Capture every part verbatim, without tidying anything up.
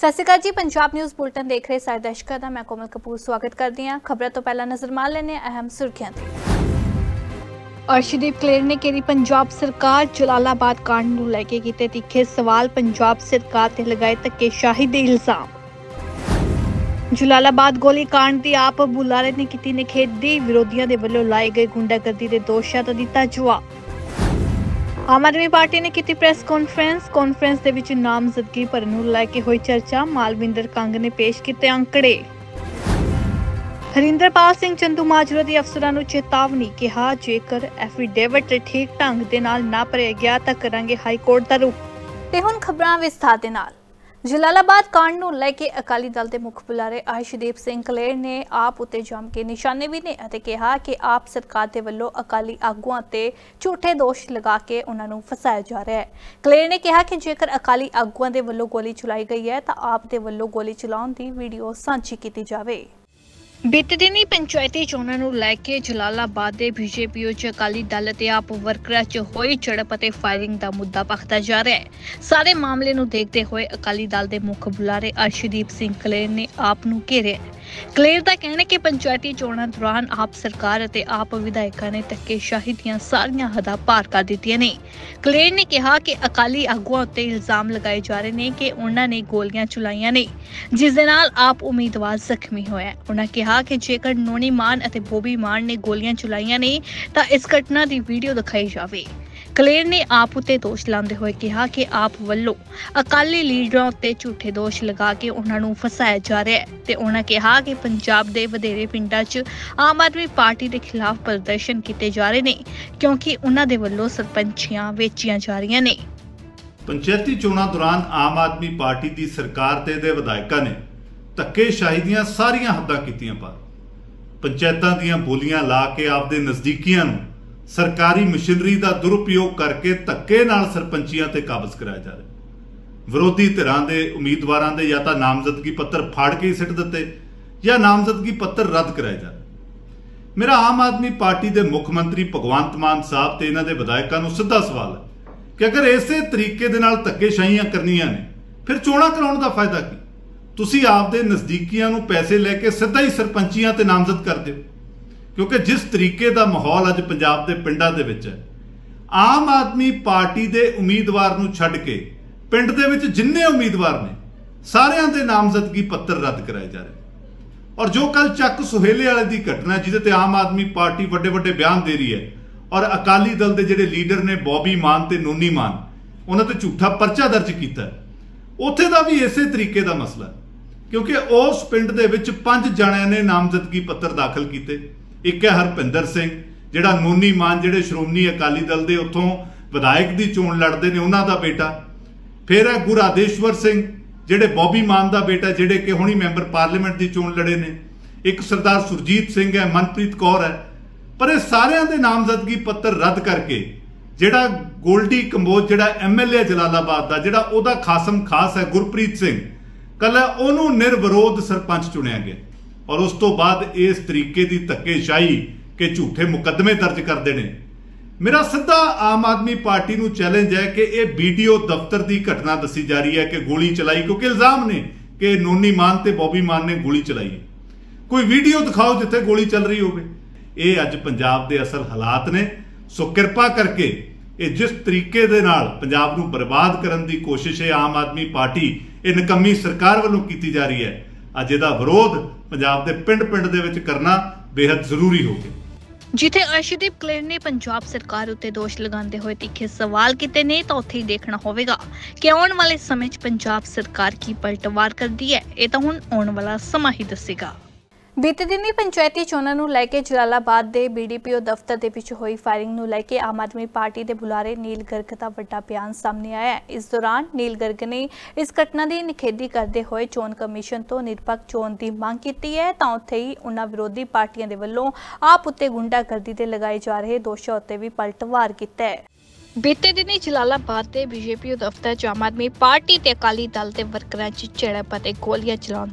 सत श्री अकाल जी। Punjab news bulletin देख रहे सारे दर्शकों का मैं कोमल कपूर स्वागत करती हूँ। खबरों तो पहला नजर मार लेने अहम सुर्खियां थी। अर्शदीप कलेर ने कही पंजाब सरकार जलालाबाद कांड नूं लैके कीते तीखे सवाल। पंजाब सरकार ते लगाए धक्केशाही दे इल्जाम। जलालाबाद गोली कांड दी आप बुलारे ने कीती निखेधी। विरोधियों के वल्लों लाए गए गुंडागर्दी के दोषां दा दिता जवाब। आम आदमी पार्टी ने की प्रेस कॉन्फ्रेंस कॉन्फ्रेंस दे विच नामजदगी भरन नूं लैके हुई चर्चा। मालविंदर कंग ने पेश किए आंकड़े। हरिंदरपाल सिंह चंदूमाजरा दी अफसरां नूं चेतावनी। कहा जेकर एफीडेविट ठीक ढंग दे नाल ना भरिया गया तां करांगे हाई कोर्ट दा रुख। ते हुण खबरां विस्तार दे नाल। जलालाबाद कांड नूं लैके अकाली दल के मुख बुलारे अर्शदीप सिंह कलेर ने आप उत्ते जम के निशाने भी ने अते कहा कि आप सरकार के वल्लों अकाली आगुआं ते झूठे दोष लगा के उन्हां नूं फसाया जा रहा है। कलेर ने कहा कि जेकर अकाली आगुआं दे वल्लों गोली चलाई गई है तो आप दे वल्लों गोली चलाउण दी वीडियो सांझी की जावे। बीते दिनी पंचायती चोणां नूं लैके जलालाबाद दे बीजेपी च अकाली दल ते आप वर्करां च होई झड़प अते फायरिंग दा मुद्दा भखदा जा रहा है। सारे मामले नूं देखते हुए अकाली दल दे मुख बुलारे अर्शदीप सिंह कलेर ने आप नूं घेरिया। कलेर दा कहना है कि पंचायती चोणां दौरान आप सरकार अते आप विधायकां ने धक्केशाही दीआं सारियां हदां पार कर दित्तियां ने। कलेर ने कहा कि अकाली आगुआं उत्ते इल्जाम लगाए जा रहे ने कि उन्हां ने गोलियां चलाईआं ने जिस दे नाल आप उम्मीदवार जख्मी होया। उन्हां कहा कि जेकर नोनी मान अते बॉबी मान ने गोलियां चलाईआं ने तां इस घटना दी वीडियो दिखाई जावे। कलेर ने आप उत्ते दोष लांदे होए कहा कि आप वल्लों अकाली लीडरां उत्ते झूठे दोष लगा के उन्हां नूं फसाया जा रहा है ते उन्हां कहा कि पंजाब दे वधेरे पिंडां च आम आदमी पार्टी दे खिलाफ प्रदर्शन कीते जा रहे ने क्योंकि उन्हां दे वल्लों सरपंचियां वेचियां जा रहीआं ने। पंचायती चोणां दौरान आम आदमी पार्टी दी सरकार ते दे विधायकां ने धक्केशाही दीआं सारियां हद्दां कीतीआं पार। पंचायतां दीआं बोलियां ला के आपदे नज़दीकियां नूं सरकारी मशीनरी का दुरुपयोग करके धक्के नाल सरपंचियां ते काबज कराया जा रहा। विरोधी धिरां दे उम्मीदवारां दे या तां नामजदगी पत्र फाड़ के ही सिट दिते या नामजदगी पत्र रद्द कराए जा रहे। मेरा आम आदमी पार्टी के मुख मंत्री भगवंत मान साहब ते इन्हां दे विधायकां नूं सिद्धा सवाल है कि अगर इसे तरीके दे नाल धक्केशाहियां करनियां ने फिर चोणां कराउण दा फायदा की? तुसीं आपदे नज़दीकियां नूं पैसे लैके सिद्धा ही सरपंचियां ते नामजद कर दिओ। क्योंकि जिस तरीके का माहौल अज पंजाब के पिंडां दे विच है, आम आदमी पार्टी के उम्मीदवार नूं छड्ड के पिंड दे विच जिन्ने उम्मीदवार ने सारियां दे नामजदगी पत्र रद्द कराए जा रहे। और जो कल चक सुहेले वाले की घटना जिहदे ते आम आदमी पार्टी वड्डे वड्डे बयान दे रही है और अकाली दल के जिहड़े लीडर ने बॉबी मान ते नोनी मान उन्हां ते झूठा परचा दर्ज किया, उत्थे दा भी इसे तरीके का मसला है। क्योंकि उस पिंड दे विच पंज जणिਆਂ ने नामजदगी पत्र दाखिल किए। एक है हरपिंदर सिंह जिहड़ा नोनी मान जिहड़े श्रोमणी अकाली दल दे उत्थों विधायक की चोण लड़ते हैं उन्हां दा बेटा। फिर है गुरादेश्वर सिंह जिहड़े बॉबी मान दा बेटा जिहड़े कि हुणी मैंबर पार्लीमेंट की चोण लड़े ने। एक सरदार सुरजीत सिंह है, मनप्रीत कौर है। पर ये सारियां दे नामजदगी पत्र रद्द करके जिहड़ा गोल्डी कंबोज जिहड़ा एम एल ए जलालाबाद का जिहड़ा उहदा खासम खास है गुरप्रीत सिंह कल उहनूं निर्विरोध सरपंच चुनिया गया। और उस तो बाद इस तरीके की धक्केशाही के झूठे मुकदमे दर्ज करते हैं। मेरा सीधा आम आदमी पार्टी नूं चैलेंज है कि यह बीडीओ दफ्तर की घटना दसी जा रही है कि गोली चलाई, क्योंकि इल्जाम ने कि नोनी मान ते बॉबी मान ने गोली चलाई है। कोई वीडियो दिखाओ जिथे गोली चल रही होवे। ये अज पंजाब के असल हालात ने। सो कृपा करके ये जिस तरीके दे नाल पंजाब नूं बर्बाद करने की कोशिश है आम आदमी पार्टी ये निकम्मी सरकार वालों की जा रही है, अज इहदा विरोध पंजाब दे पिंड पिंड दे विच करना बेहद जरूरी हो गया। जिथे अर्शदीप कलेर ने पंजाब सरकार उत्ते दोष लगाते हुए तीखे सवाल किए ने तो उत्थे ही देखना होवेगा कि आने वाले समय च पंजाब सरकार की पलटवार करती है। ये तो हुण आने वाला समा ही दसेगा। बीते दिनी पंचायती चोणां नूं लैके जलालाबाद दे बीडीपीओ दफ्तर दे विच होई फायरिंग नूं लैके आम आदमी पार्टी दे बुलारे नील गर्ग दा वड्डा बयान सामने आया है। इस दौरान नील गर्ग ने इस घटना की निखेधी करते हुए चोण कमीशन तो निरपक्ष चोण की मांग की है तां उत्थे ही उन्हां विरोधी पार्टियां दे वल्लों आप उत्ते गुंडागर्दी दे लगाए जा रहे दोषां उत्ते भी पलटवार कीता है। बीते दिनी जलालाबाद के बीजेपी दफ्तर च आम आदमी पार्टी ते अकाली दल के वर्करां च झड़प अते गोलियां चलाउण दौरान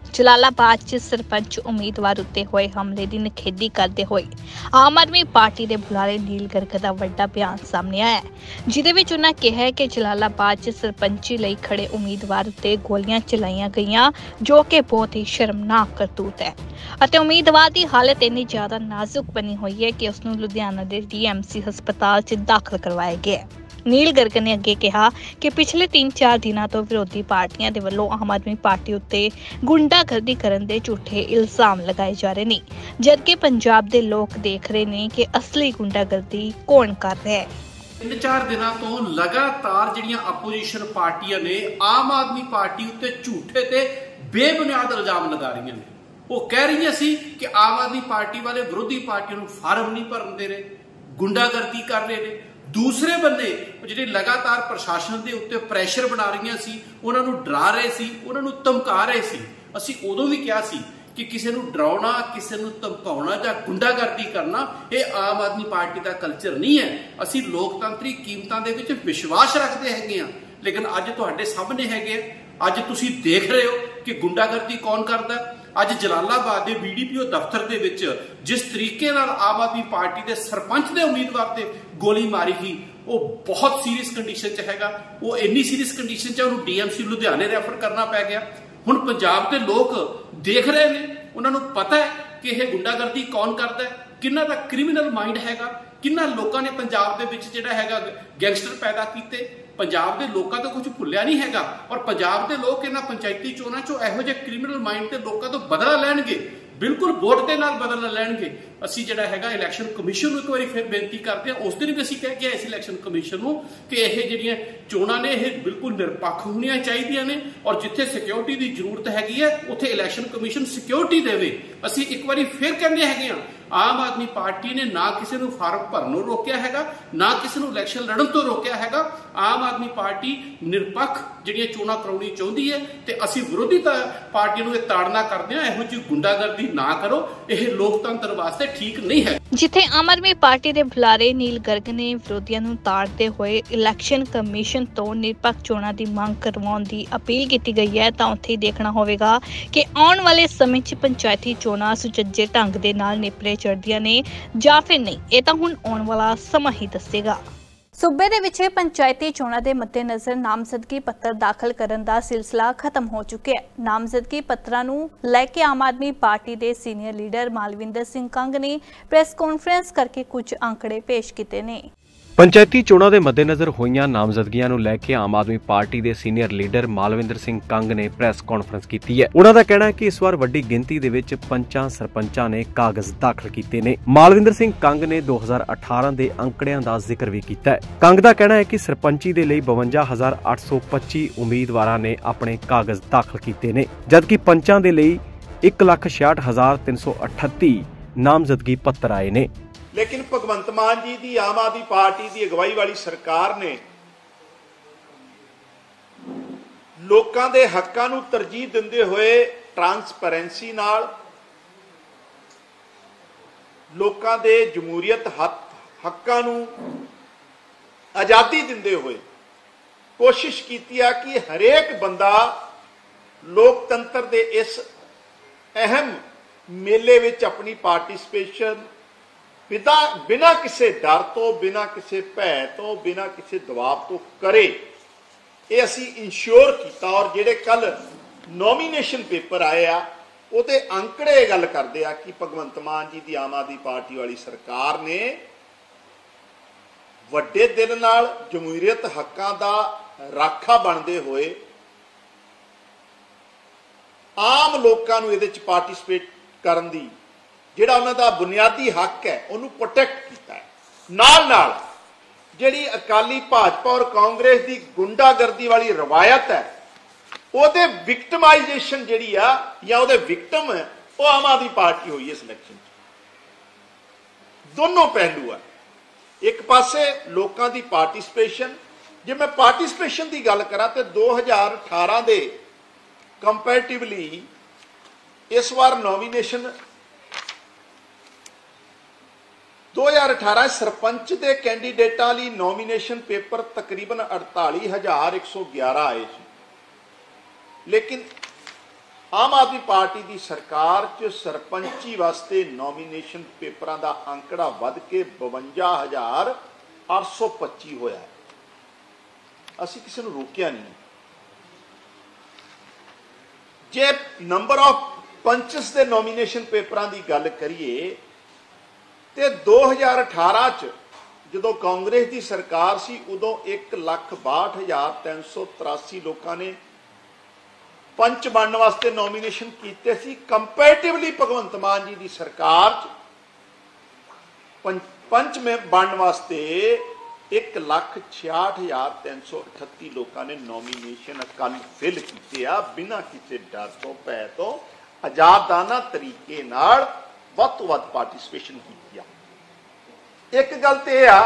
ਜਲਾਲਾਬਾਦ 'ਚ ਸਰਪੰਚ ਉਮੀਦਵਾਰ ਉੱਤੇ ਹੋਏ ਹਮਲੇ ਦੀ ਨਿਖੇਧੀ ਕਰਦੇ ਹੋਏ ਆਮ ਆਦਮੀ ਪਾਰਟੀ ਦੇ ਬੁਲਾਰੇ ਨੀਲ ਗਰਗ ਦਾ ਵੱਡਾ ਬਿਆਨ ਸਾਹਮਣੇ ਆਇਆ ਹੈ, ਜਿਹਦੇ ਵਿੱਚ ਉਹਨਾਂ ਕਿਹਾ ਹੈ ਕਿ ਜਲਾਲਾਬਾਦ 'ਚ ਸਰਪੰਚੀ ਲਈ ਖੜੇ ਉਮੀਦਵਾਰ ਉੱਤੇ ਗੋਲੀਆਂ ਚਲਾਈਆਂ ਗਈਆਂ, ਜੋ ਕਿ ਬਹੁਤ ਹੀ ਸ਼ਰਮਨਾਕ ਕਰਤੂਤ ਹੈ ਅਤੇ ਉਮੀਦਵਾਰ ਦੀ ਹਾਲਤ ਇੰਨੀ ਜ਼ਿਆਦਾ ਨਾਜ਼ੁਕ ਬਣੀ ਹੋਈ ਹੈ ਕਿ ਉਸ ਨੂੰ ਲੁਧਿਆਣਾ ਦੇ ਡੀ ਐਮ ਸੀ ਹਸਪਤਾਲ 'ਚ ਦਾਖਲ ਕਰਵਾਇਆ ਗਿਆ ਹੈ। ਨੀਲ ਗਰਗ ਨੇ ਅੱਗੇ ਕਿਹਾ ਕਿ ਪਿਛਲੇ ਤਿੰਨ ਚਾਰ ਦਿਨਾਂ ਤੋਂ ਵਿਰੋਧੀ ਪਾਰਟੀਆਂ ਦੇ ਵੱਲੋਂ ਆਮ ਆਦਮੀ ਪਾਰਟੀ ਉੱਤੇ ਗੁੰਡਾਗਰਦੀ ਕਰਨ ਦੇ ਝੂਠੇ ਇਲਜ਼ਾਮ ਲਗਾਏ ਜਾ ਰਹੇ ਨੇ, ਜਦਕਿ ਪੰਜਾਬ ਦੇ ਲੋਕ ਦੇਖ ਰਹੇ ਨੇ ਕਿ ਅਸਲੀ ਗੁੰਡਾਗਰਦੀ ਕੌਣ ਕਰ ਰਿਹਾ ਹੈ। ਤਿੰਨ ਚਾਰ ਦਿਨਾਂ ਤੋਂ ਲਗਾਤਾਰ ਜਿਹੜੀਆਂ ਆਪੋਜੀਸ਼ਨ ਪਾਰਟੀਆਂ ਨੇ ਆਮ ਆਦਮੀ ਪਾਰਟੀ ਉੱਤੇ ਝੂਠੇ ਤੇ ਬੇਬੁਨਿਆਦ ਇਲਜ਼ਾਮ ਲਗਾ ਰਹੀਆਂ ਨੇ। ਉਹ ਕਹਿ ਰਹੀਆਂ ਸੀ ਕਿ ਆਮ ਆਦਮੀ ਪਾਰਟੀ ਵਾਲੇ ਵਿਰੋਧੀ ਪਾਰਟੀਆਂ ਨੂੰ ਫਾਰਮ ਨਹੀਂ ਭਰਨ ਦੇ ਰਹੇ, ਗੁੰਡਾਗਰਦੀ ਕਰ ਰਹੇ ਨੇ। ਦੂਸਰੇ ਬੰਨੇ ਜਿਹੜੇ ਲਗਾਤਾਰ ਪ੍ਰਸ਼ਾਸਨ ਦੇ ਉੱਤੇ ਪ੍ਰੈਸ਼ਰ ਬਣਾ ਰਹੀਆਂ ਸੀ, ਉਹਨਾਂ ਨੂੰ ਡਰਾ ਰਹੇ ਸੀ, ਉਹਨਾਂ ਨੂੰ ਧਮਕਾ ਰਹੇ ਸੀ। ਅਸੀਂ ਉਦੋਂ ਵੀ ਕਿਹਾ ਸੀ ਕਿ ਕਿਸੇ ਨੂੰ ਡਰਾਉਣਾ, ਕਿਸੇ ਨੂੰ ਧਮਕਾਉਣਾ ਜਾਂ ਗੁੰਡਾਗਰਦੀ ਕਰਨਾ ਇਹ ਆਮ ਆਦਮੀ ਪਾਰਟੀ ਦਾ ਕਲਚਰ ਨਹੀਂ ਹੈ। ਅਸੀਂ ਲੋਕਤੰਤਰੀ ਕੀਮਤਾਂ ਦੇ ਵਿੱਚ ਵਿਸ਼ਵਾਸ ਰੱਖਦੇ ਹੈਗੇ ਹਾਂ, ਲੇਕਿਨ ਅੱਜ ਤੁਹਾਡੇ ਸਾਹਮਣੇ ਹੈਗੇ, ਅੱਜ ਤੁਸੀਂ ਦੇਖ ਰਹੇ ਹੋ ਕਿ ਗੁੰਡਾਗਰਦੀ ਕੌਣ ਕਰਦਾ। ਅੱਜ ਜਲਾਲਾਬਾਦ ਦੇ ਬੀ ਡੀ ਪੀ ਓ ਦਫ਼ਤਰ ਦੇ ਵਿੱਚ ਜਿਸ ਤਰੀਕੇ ਨਾਲ ਆਮ ਆਦਮੀ ਪਾਰਟੀ ਦੇ ਸਰਪੰਚ ਦੇ ਉਮੀਦਵਾਰ ਤੇ ਗੋਲੀ ਮਾਰੀ ਗਈ, ਉਹ ਬਹੁਤ ਸੀਰੀਅਸ ਕੰਡੀਸ਼ਨ 'ਚ ਹੈਗਾ। ਉਹ ਇੰਨੀ ਸੀਰੀਅਸ ਕੰਡੀਸ਼ਨ 'ਚ ਉਹਨੂੰ ਡੀ ਐਮ ਸੀ ਲੁਧਿਆਣੇ ਰੈਫਰ ਕਰਨਾ ਪੈ ਗਿਆ। ਹੁਣ ਪੰਜਾਬ ਦੇ ਲੋਕ ਦੇਖ ਰਹੇ ਨੇ, ਉਹਨਾਂ ਨੂੰ ਪਤਾ ਹੈ ਕਿ ਇਹ ਗੁੰਡਾਗਰਦੀ ਕੌਣ ਕਰਦਾ ਹੈ, ਕਿੰਨਾ ਦਾ ਕ੍ਰਿਮੀਨਲ ਮਾਈਂਡ ਹੈਗਾ, ਕਿੰਨਾ ਲੋਕਾਂ ਨੇ ਪੰਜਾਬ ਦੇ ਵਿੱਚ ਜਿਹੜਾ ਹੈਗਾ ਗੈਂਗਸਟਰ ਪੈਦਾ ਕੀਤੇ। ਪੰਜਾਬ ਦੇ ਲੋਕਾਂ ਤੋਂ ਕੁਝ ਭੁੱਲਿਆ ਨਹੀਂ ਹੈਗਾ ਔਰ ਪੰਜਾਬ ਦੇ ਲੋਕ ਇਹਨਾਂ ਪੰਚਾਇਤੀ ਚੋਣਾਂ 'ਚੋਂ ਇਹੋ ਜਿਹੇ ਕ੍ਰਿਮੀਨਲ ਮਾਈਂਡ ਤੇ ਲੋਕਾਂ ਤੋਂ ਬਦਲਾ ਲੈਣਗੇ, ਬਿਲਕੁਲ ਵੋਟ ਦੇ ਨਾਲ ਬਦਲਾ ਲੈਣਗੇ। ਅਸੀਂ ਜਿਹੜਾ ਹੈਗਾ ਇਲੈਕਸ਼ਨ ਕਮਿਸ਼ਨ ਨੂੰ ਇੱਕ ਵਾਰੀ ਫਿਰ ਬੇਨਤੀ ਕਰਦੇ ਹਾਂ। ਉਸ ਦਿਨ ਵੀ ਅਸੀਂ ਕਹਿ ਕੇ ਆਏ ਸੀ ਇਲੈਕਸ਼ਨ ਕਮਿਸ਼ਨ ਨੂੰ ਕਿ ਇਹ ਜਿਹੜੀਆਂ ਚੋਣਾਂ ਨੇ ਇਹ ਬਿਲਕੁਲ ਨਿਰਪੱਖ ਹੋਣੀਆਂ ਚਾਹੀਦੀਆਂ ਨੇ ਔਰ ਜਿੱਥੇ ਸਿਕਿਉਰਿਟੀ ਦੀ ਜ਼ਰੂਰਤ ਹੈਗੀ ਹੈ ਉੱਥੇ ਇਲੈਕਸ਼ਨ ਕਮਿਸ਼ਨ ਸਿਕਿਉਰਿਟੀ ਦੇਵੇ। ਅਸੀਂ ਇੱਕ ਵਾਰੀ ਫਿਰ ਕਹਿੰਦੇ ਹੈਗੇ ਹਾਂ, ਆਮ ਆਦਮੀ ਪਾਰਟੀ ਨੇ ਨਾ ਕਿਸੇ ਨੂੰ ਫਾਰਮ ਭਰਨੋਂ ਰੋਕਿਆ ਹੈਗਾ, ਨਾ ਕਿਸੇ ਨੂੰ ਇਲੈਕਸ਼ਨ ਲੜਨ ਤੋਂ ਰੋਕਿਆ ਹੈਗਾ। ਆਮ ਆਦਮੀ ਪਾਰਟੀ ਨਿਰਪੱਖ ਜਿਹੜੀਆਂ ਚੋਣਾਂ ਕਰਾਉਣੀ ਚਾਹੁੰਦੀ ਹੈ ਤੇ ਅਸੀਂ ਵਿਰੋਧੀ ਪਾਰਟੀ ਨੂੰ ਇਹ ਤਾੜਨਾ ਕਰਦੇ ਹਾਂ, ਇਹੋ ਜਿਹੀ ਗੁੰਡਾਗਰਦੀ ਨਾ ਕਰੋ, ਇਹ ਲੋਕਤੰਤਰ ਵਾਸਤੇ ਠੀਕ ਨਹੀਂ ਹੈ। ਜਿੱਥੇ ਆਮ ਆਦਮੀ ਪਾਰਟੀ ਦੇ ਬੁਲਾਰੇ ਨੀਲ ਗਰਗ ਨੇ ਵਿਰੋਧੀਆਂ ਨੂੰ ਤਾੜਦੇ ਹੋਏ ਇਲੈਕਸ਼ਨ ਕਮਿਸ਼ਨ ਤੋਂ ਨਿਰਪੱਖ ਚੋਣਾਂ ਦੀ ਮੰਗ ਕਰਵਾਉਣ ਦੀ ਅਪੀਲ ਕੀਤੀ ਗਈ ਹੈ, ਤਾਂ ਉੱਥੇ ਦੇਖਣਾ ਹੋਵੇਗਾ ਕਿ ਆਉਣ ਵਾਲੇ ਸਮੇਂ 'ਚ ਪੰਚਾਇਤੀ ਚੋਣਾਂ ਸੁਚੱਜੇ ਢੰਗ ਦੇ ਨਾਲ ਨਿਪਰੇ ਚੜ੍ਹਦੀਆਂ ਨੇ ਜਾਂ ਫਿਰ ਨਹੀਂ, ਇਹ ਤਾਂ ਹੁਣ ਆਉਣ ਵਾਲਾ ਸਮਾਂ ਹੀ ਦੱਸੇਗਾ। ਸੂਬੇ ਦੇ ਵਿੱਚ ਪੰਚਾਇਤੀ ਚੋਣਾਂ ਦੇ ਮੱਦੇਨਜ਼ਰ ਨਾਮਜ਼ਦਗੀ ਪੱਤਰ ਦਾਖਲ ਕਰਨ ਦਾ ਸਿਲਸਿਲਾ ਖਤਮ ਹੋ ਚੁੱਕਿਆ ਹੈ। ਨਾਮਜ਼ਦਗੀ ਪੱਤਰਾਂ ਨੂੰ ਲੈ ਕੇ ਆਮ ਆਦਮੀ ਪਾਰਟੀ ਦੇ ਸੀਨੀਅਰ ਲੀਡਰ ਮਾਲਵਿੰਦਰ ਸਿੰਘ ਕੰਗ ਨੇ ਪ੍ਰੈਸ ਕਾਨਫਰੰਸ ਕਰਕੇ ਕੁਝ ਅੰਕੜੇ ਪੇਸ਼ ਕੀਤੇ ਨੇ। ਪੰਚਾਇਤੀ ਚੋਣਾਂ ਦੇ ਮੱਦੇਨਜ਼ਰ ਹੋਈਆਂ ਨਾਮਜ਼ਦਗੀਆਂ ਨੂੰ ਲੈ ਕੇ ਆਮ ਆਦਮੀ ਪਾਰਟੀ ਦੇ ਸੀਨੀਅਰ ਲੀਡਰ ਮਾਲਵਿੰਦਰ ਸਿੰਘ ਕੰਗ ਨੇ ਪ੍ਰੈਸ ਕਾਨਫਰੰਸ ਕੀਤੀ ਹੈ। ਉਹਨਾਂ ਦਾ ਕਹਿਣਾ ਹੈ ਕਿ ਇਸ ਵਾਰ ਵੱਡੀ ਗਿਣਤੀ ਦੇ ਵਿੱਚ ਪੰਚਾਂ ਸਰਪੰਚਾਂ ਨੇ ਕਾਗਜ਼ ਦਾਖਲ ਕੀਤੇ ਨੇ। ਮਾਲਵਿੰਦਰ ਸਿੰਘ ਕੰਗ ਨੇ ਦੋ ਹਜ਼ਾਰ ਅਠਾਰਾਂ ਦੇ ਅੰਕੜਿਆਂ ਦਾ ਜ਼ਿਕਰ ਵੀ ਕੀਤਾ ਹੈ। ਕੰਗ ਦਾ ਕਹਿਣਾ ਹੈ ਕਿ ਸਰਪੰਚੀ ਦੇ ਲਈ ਬਵੰਜਾ ਹਜ਼ਾਰ ਅੱਠ ਸੌ ਪੱਚੀ ਉਮੀਦਵਾਰਾਂ ਨੇ ਆਪਣੇ ਕਾਗਜ਼ ਦਾਖਲ ਕੀਤੇ ਨੇ, ਜਦਕਿ ਪੰਚਾਂ ਦੇ ਲਈ ਇੱਕ ਲੱਖ ਛਿਆਹਠ ਹਜ਼ਾਰ ਤਿੰਨ ਸੌ ਅਠੱਤੀ ਨਾਮਜ਼ਦਗੀ ਪੱਤਰ ਆਏ ਨੇ। लेकिन भगवंत मान जी की आम आदमी पार्टी की अगवाई वाली सरकार ने लोकां दे हक्कां नूं तरजीह दिंदे हुए ट्रांसपेरेंसी नाल लोकां दे जमहूरीयत हक्कां नूं आज़ादी दिंदे हुए कोशिश कीती है कि हरेक बंदा लोकतंत्र दे इस अहम मेले विच अपनी पार्टिसिपेशन बिना बिना किसी डर तो, बिना किसी भय तो, बिना किसी दबाव तो करे, ये असी इंश्योर किया। और जेडे कल नॉमीनेशन पेपर आए आ उहदे अंकड़े गल करदे आ कि भगवंत मान जी की आम आदमी पार्टी वाली सरकार ने वड्डे दिल नाल जमहूरीयत हक्कां दा राखा बनदे होए आम लोकां नूं इहदे च पार्टिसिपेट करन दी ਜਿਹੜਾ ਉਹਨਾਂ ਦਾ ਬੁਨਿਆਦੀ ਹੱਕ ਹੈ ਉਹਨੂੰ ਪ੍ਰੋਟੈਕਟ ਕੀਤਾ ਹੈ। ਨਾਲ ਨਾਲ ਜਿਹੜੀ ਅਕਾਲੀ ਭਾਜਪਾ ਔਰ ਕਾਂਗਰਸ ਦੀ ਗੁੰਡਾਗਰਦੀ ਵਾਲੀ ਰਵਾਇਤ ਹੈ ਉਹਦੇ ਵਿਕਟਮਾਈਜੇਸ਼ਨ ਜਿਹੜੀ ਆ ਜਾਂ ਉਹਦੇ ਵਿਕਟਮ ਉਹ ਆਮ ਆਦਮੀ ਪਾਰਟੀ ਹੋਈ ਇਸ ਇਲੈਕਸ਼ਨ 'ਚ। ਦੋਨੋਂ ਪਹਿਲੂ ਆ, ਇੱਕ ਪਾਸੇ ਲੋਕਾਂ ਦੀ ਪਾਰਟਿਸਿਪੇਸ਼ਨ। ਜੇ ਮੈਂ ਪਾਰਟਿਸਿਪੇਸ਼ਨ ਦੀ ਗੱਲ ਕਰਾਂ ਤੇ ਦੋ ਹਜ਼ਾਰ ਅਠਾਰਾਂ ਦੇ ਕੰਪੈਰੀਟਿਵਲੀ ਇਸ ਵਾਰ ਨੋਮੀਨੇਸ਼ਨ दो हज़ार अठारह सरपंच के कैंडीडेटा लिए नॉमीनेशन पेपर तकरीबन अड़ताली हज़ार एक सौ ग्यारह आए, लेकिन ਆਮ ਆਦਮੀ ਪਾਰਟੀ ਦੀ ਸਰਕਾਰ 'ਚ ਸਰਪੰਚੀ ਵਾਸਤੇ ਨੋਮੀਨੇਸ਼ਨ ਪੇਪਰਾਂ ਦਾ ਅੰਕੜਾ ਵੱਧ ਕੇ ਬਵੰਜਾ ਹਜ਼ਾਰ ਅੱਠ ਸੌ ਪੱਚੀ ਹੋਇਆ ਹੈ। ਅਸੀਂ ਕਿਸੇ ਨੂੰ ਰੋਕਿਆ ਨਹੀਂ। ਜੇ ਨੰਬਰ ਆਫ ਪੰਚਸ ਦੇ ਨੋਮੀਨੇਸ਼ਨ ਪੇਪਰਾਂ ਦੀ ਗੱਲ ਕਰੀਏ ਤੇ ਦੋ ਹਜ਼ਾਰ ਅਠਾਰਾਂ 'ਚ ਜਦੋਂ ਕਾਂਗਰਸ ਦੀ ਸਰਕਾਰ ਸੀ ਉਦੋਂ ਇੱਕ ਲੱਖ ਬਾਹਠ ਹਜ਼ਾਰ ਤਿੰਨ ਸੌ ਤਰਾਸੀ ਲੋਕਾਂ ਨੇ ਪੰਚ ਬਣਨ ਵਾਸਤੇ ਨੋਮੀਨੇਸ਼ਨ ਕੀਤੇ ਸੀ। ਕੰਪੈਰੇਟਿਵਲੀ ਭਗਵੰਤ ਮਾਨ ਜੀ ਦੀ ਸਰਕਾਰ 'ਚ ਪੰਚ में ਬਣਨ ਵਾਸਤੇ ਇੱਕ ਲੱਖ ਛਿਆਹਠ ਹਜ਼ਾਰ ਤਿੰਨ ਸੌ ਅਠੱਤੀ ਲੋਕਾਂ ਨੇ ਨੋਮੀਨੇਸ਼ਨ ਕੱਲ ਫਿਲ ਕੀਤੇ ਆ, ਬਿਨਾਂ ਕਿਸੇ ਡਰ ਤੋਂ ਭੈ ਤੋਂ ਆਜ਼ਾਦਾਨਾ ਤਰੀਕੇ ਨਾਲ ਵੱਧ ਤੋਂ ਵੱਧ ਪਾਰਟਿਸਿਪੇਸ਼ਨ ਕੀਤੀ ਆ। ਇੱਕ ਗੱਲ ਤੇ ਇਹ ਆ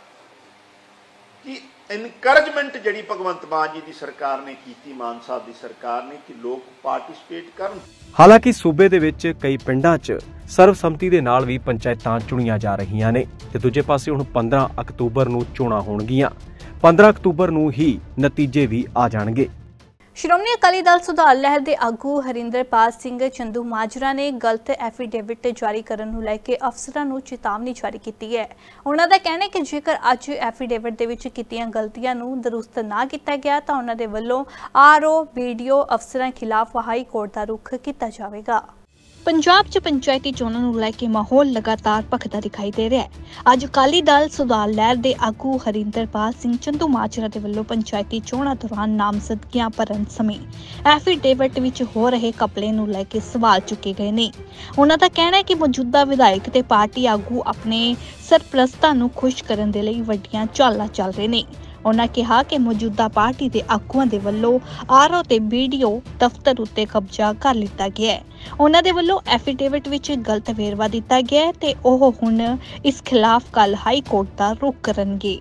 ਕਿ ਇਨਕਰੇਜਮੈਂਟ ਜਿਹੜੀ ਭਗਵੰਤ ਮਾਨ ਜੀ ਦੀ ਸਰਕਾਰ ਨੇ ਕੀਤੀ, ਮਾਨ ਸਾਹਿਬ ਦੀ ਸਰਕਾਰ ਨੇ, ਕਿ ਲੋਕ ਪਾਰਟਿਸਿਪੇਟ ਕਰਨ। ਹਾਲਾਂਕਿ ਸੂਬੇ ਦੇ ਵਿੱਚ ਕਈ ਪਿੰਡਾਂ 'ਚ ਸਰਬਸੰਮਤੀ ਦੇ ਨਾਲ ਵੀ ਪੰਚਾਇਤਾਂ ਚੁਣੀਆਂ ਜਾ ਰਹੀਆਂ ਨੇ ਤੇ ਦੂਜੇ ਪਾਸੇ ਹੁਣ ਪੰਦਰਾਂ ਅਕਤੂਬਰ ਨੂੰ ਚੋਣਾਂ ਹੋਣਗੀਆਂ। ਪੰਦਰਾਂ ਅਕਤੂਬਰ ਨੂੰ ਹੀ ਨਤੀਜੇ ਵੀ ਆ ਜਾਣਗੇ। ਸ਼੍ਰੋਮਣੀ ਅਕਾਲੀ ਦਲ ਸੁਧਾਰ ਲਹਿਰ ਦੇ ਆਗੂ ਹਰਿੰਦਰਪਾਲ ਸਿੰਘ ਚੰਦੂ ਮਾਜਰਾ ਨੇ ਗਲਤ ਐਫੀਡੇਵਿਟ ਜਾਰੀ ਕਰਨ ਨੂੰ ਲੈ ਕੇ ਅਫਸਰਾਂ ਨੂੰ ਚੇਤਾਵਨੀ ਜਾਰੀ ਕੀਤੀ ਹੈ। ਉਹਨਾਂ ਦਾ ਕਹਿਣਾ ਹੈ ਕਿ ਜੇਕਰ ਅੱਜ ਐਫੀਡੇਵਿਟ ਦੇ ਵਿੱਚ ਕੀਤੀਆਂ ਗਲਤੀਆਂ ਨੂੰ ਦਰੁਸਤ ਨਾ ਕੀਤਾ ਗਿਆ ਤਾਂ ਉਹਨਾਂ ਦੇ ਵੱਲੋਂ ਆਰਓ ਵੀਡੀਓ ਅਫਸਰਾਂ ਖਿਲਾਫ ਹਾਈ ਕੋਰਟ ਦਾ ਰੁਖ ਕੀਤਾ ਜਾਵੇਗਾ। ਪੰਜਾਬ 'ਚ ਪੰਚਾਇਤੀ ਚੋਣਾਂ ਨੂੰ ਲੈ ਕੇ ਮਾਹੌਲ ਲਗਾਤਾਰ ਭਖਦਾ ਦਿਖਾਈ ਦੇ ਰਿਹਾ ਹੈ। ਅੱਜ ਅਕਾਲੀ ਦਲ ਸੁਧਾਰ ਲਹਿਰ ਦੇ ਆਗੂ ਹਰਿੰਦਰਪਾਲ ਸਿੰਘ ਚੰਦੂ ਮਾਜਰਾ ਦੇ ਵੱਲੋਂ ਪੰਚਾਇਤੀ ਚੋਣਾਂ ਦੌਰਾਨ ਨਾਮਜ਼ਦਗੀਆਂ ਭਰਨ ਸਮੇਂ ਐਫੀਡੇਵਿਟ ਵਿੱਚ ਹੋ ਰਹੇ ਘਪਲੇ ਨੂੰ ਲੈ ਕੇ ਸਵਾਲ ਚੁੱਕੇ ਗਏ ਨੇ। ਉਹਨਾਂ ਦਾ ਕਹਿਣਾ ਹੈ ਕਿ ਮੌਜੂਦਾ ਵਿਧਾਇਕ ਤੇ ਪਾਰਟੀ ਆਗੂ ਆਪਣੇ ਸਰਪ੍ਰਸਤਾਂ ਨੂੰ ਖੁਸ਼ ਕਰਨ ਦੇ ਲਈ ਵੱਡੀਆਂ ਚਾਲਾਂ ਚੱਲ ਰਹੇ ਨੇ। ਉਹਨਾਂ ਕਿਹਾ ਕਿ ਮੌਜੂਦਾ ਪਾਰਟੀ ਦੇ ਆਗੂਆਂ ਦੇ ਵੱਲੋਂ ਆਰਓ ਤੇ ਵੀਡੀਓ ਦਫ਼ਤਰ ਉੱਤੇ ਕਬਜ਼ਾ ਕਰ ਲਿੱਤਾ ਗਿਆ ਹੈ। ਉਹਨਾਂ ਦੇ ਵੱਲੋਂ ਐਫੀਡੇਵਿਟ ਵਿੱਚ ਗਲਤ ਵੇਰਵਾ ਦਿੱਤਾ ਗਿਆ ਤੇ ਉਹ ਹੁਣ ਇਸ ਖਿਲਾਫ ਕੱਲ ਹਾਈ ਕੋਰਟ ਦਾ ਰੁਖ ਕਰਨਗੇ।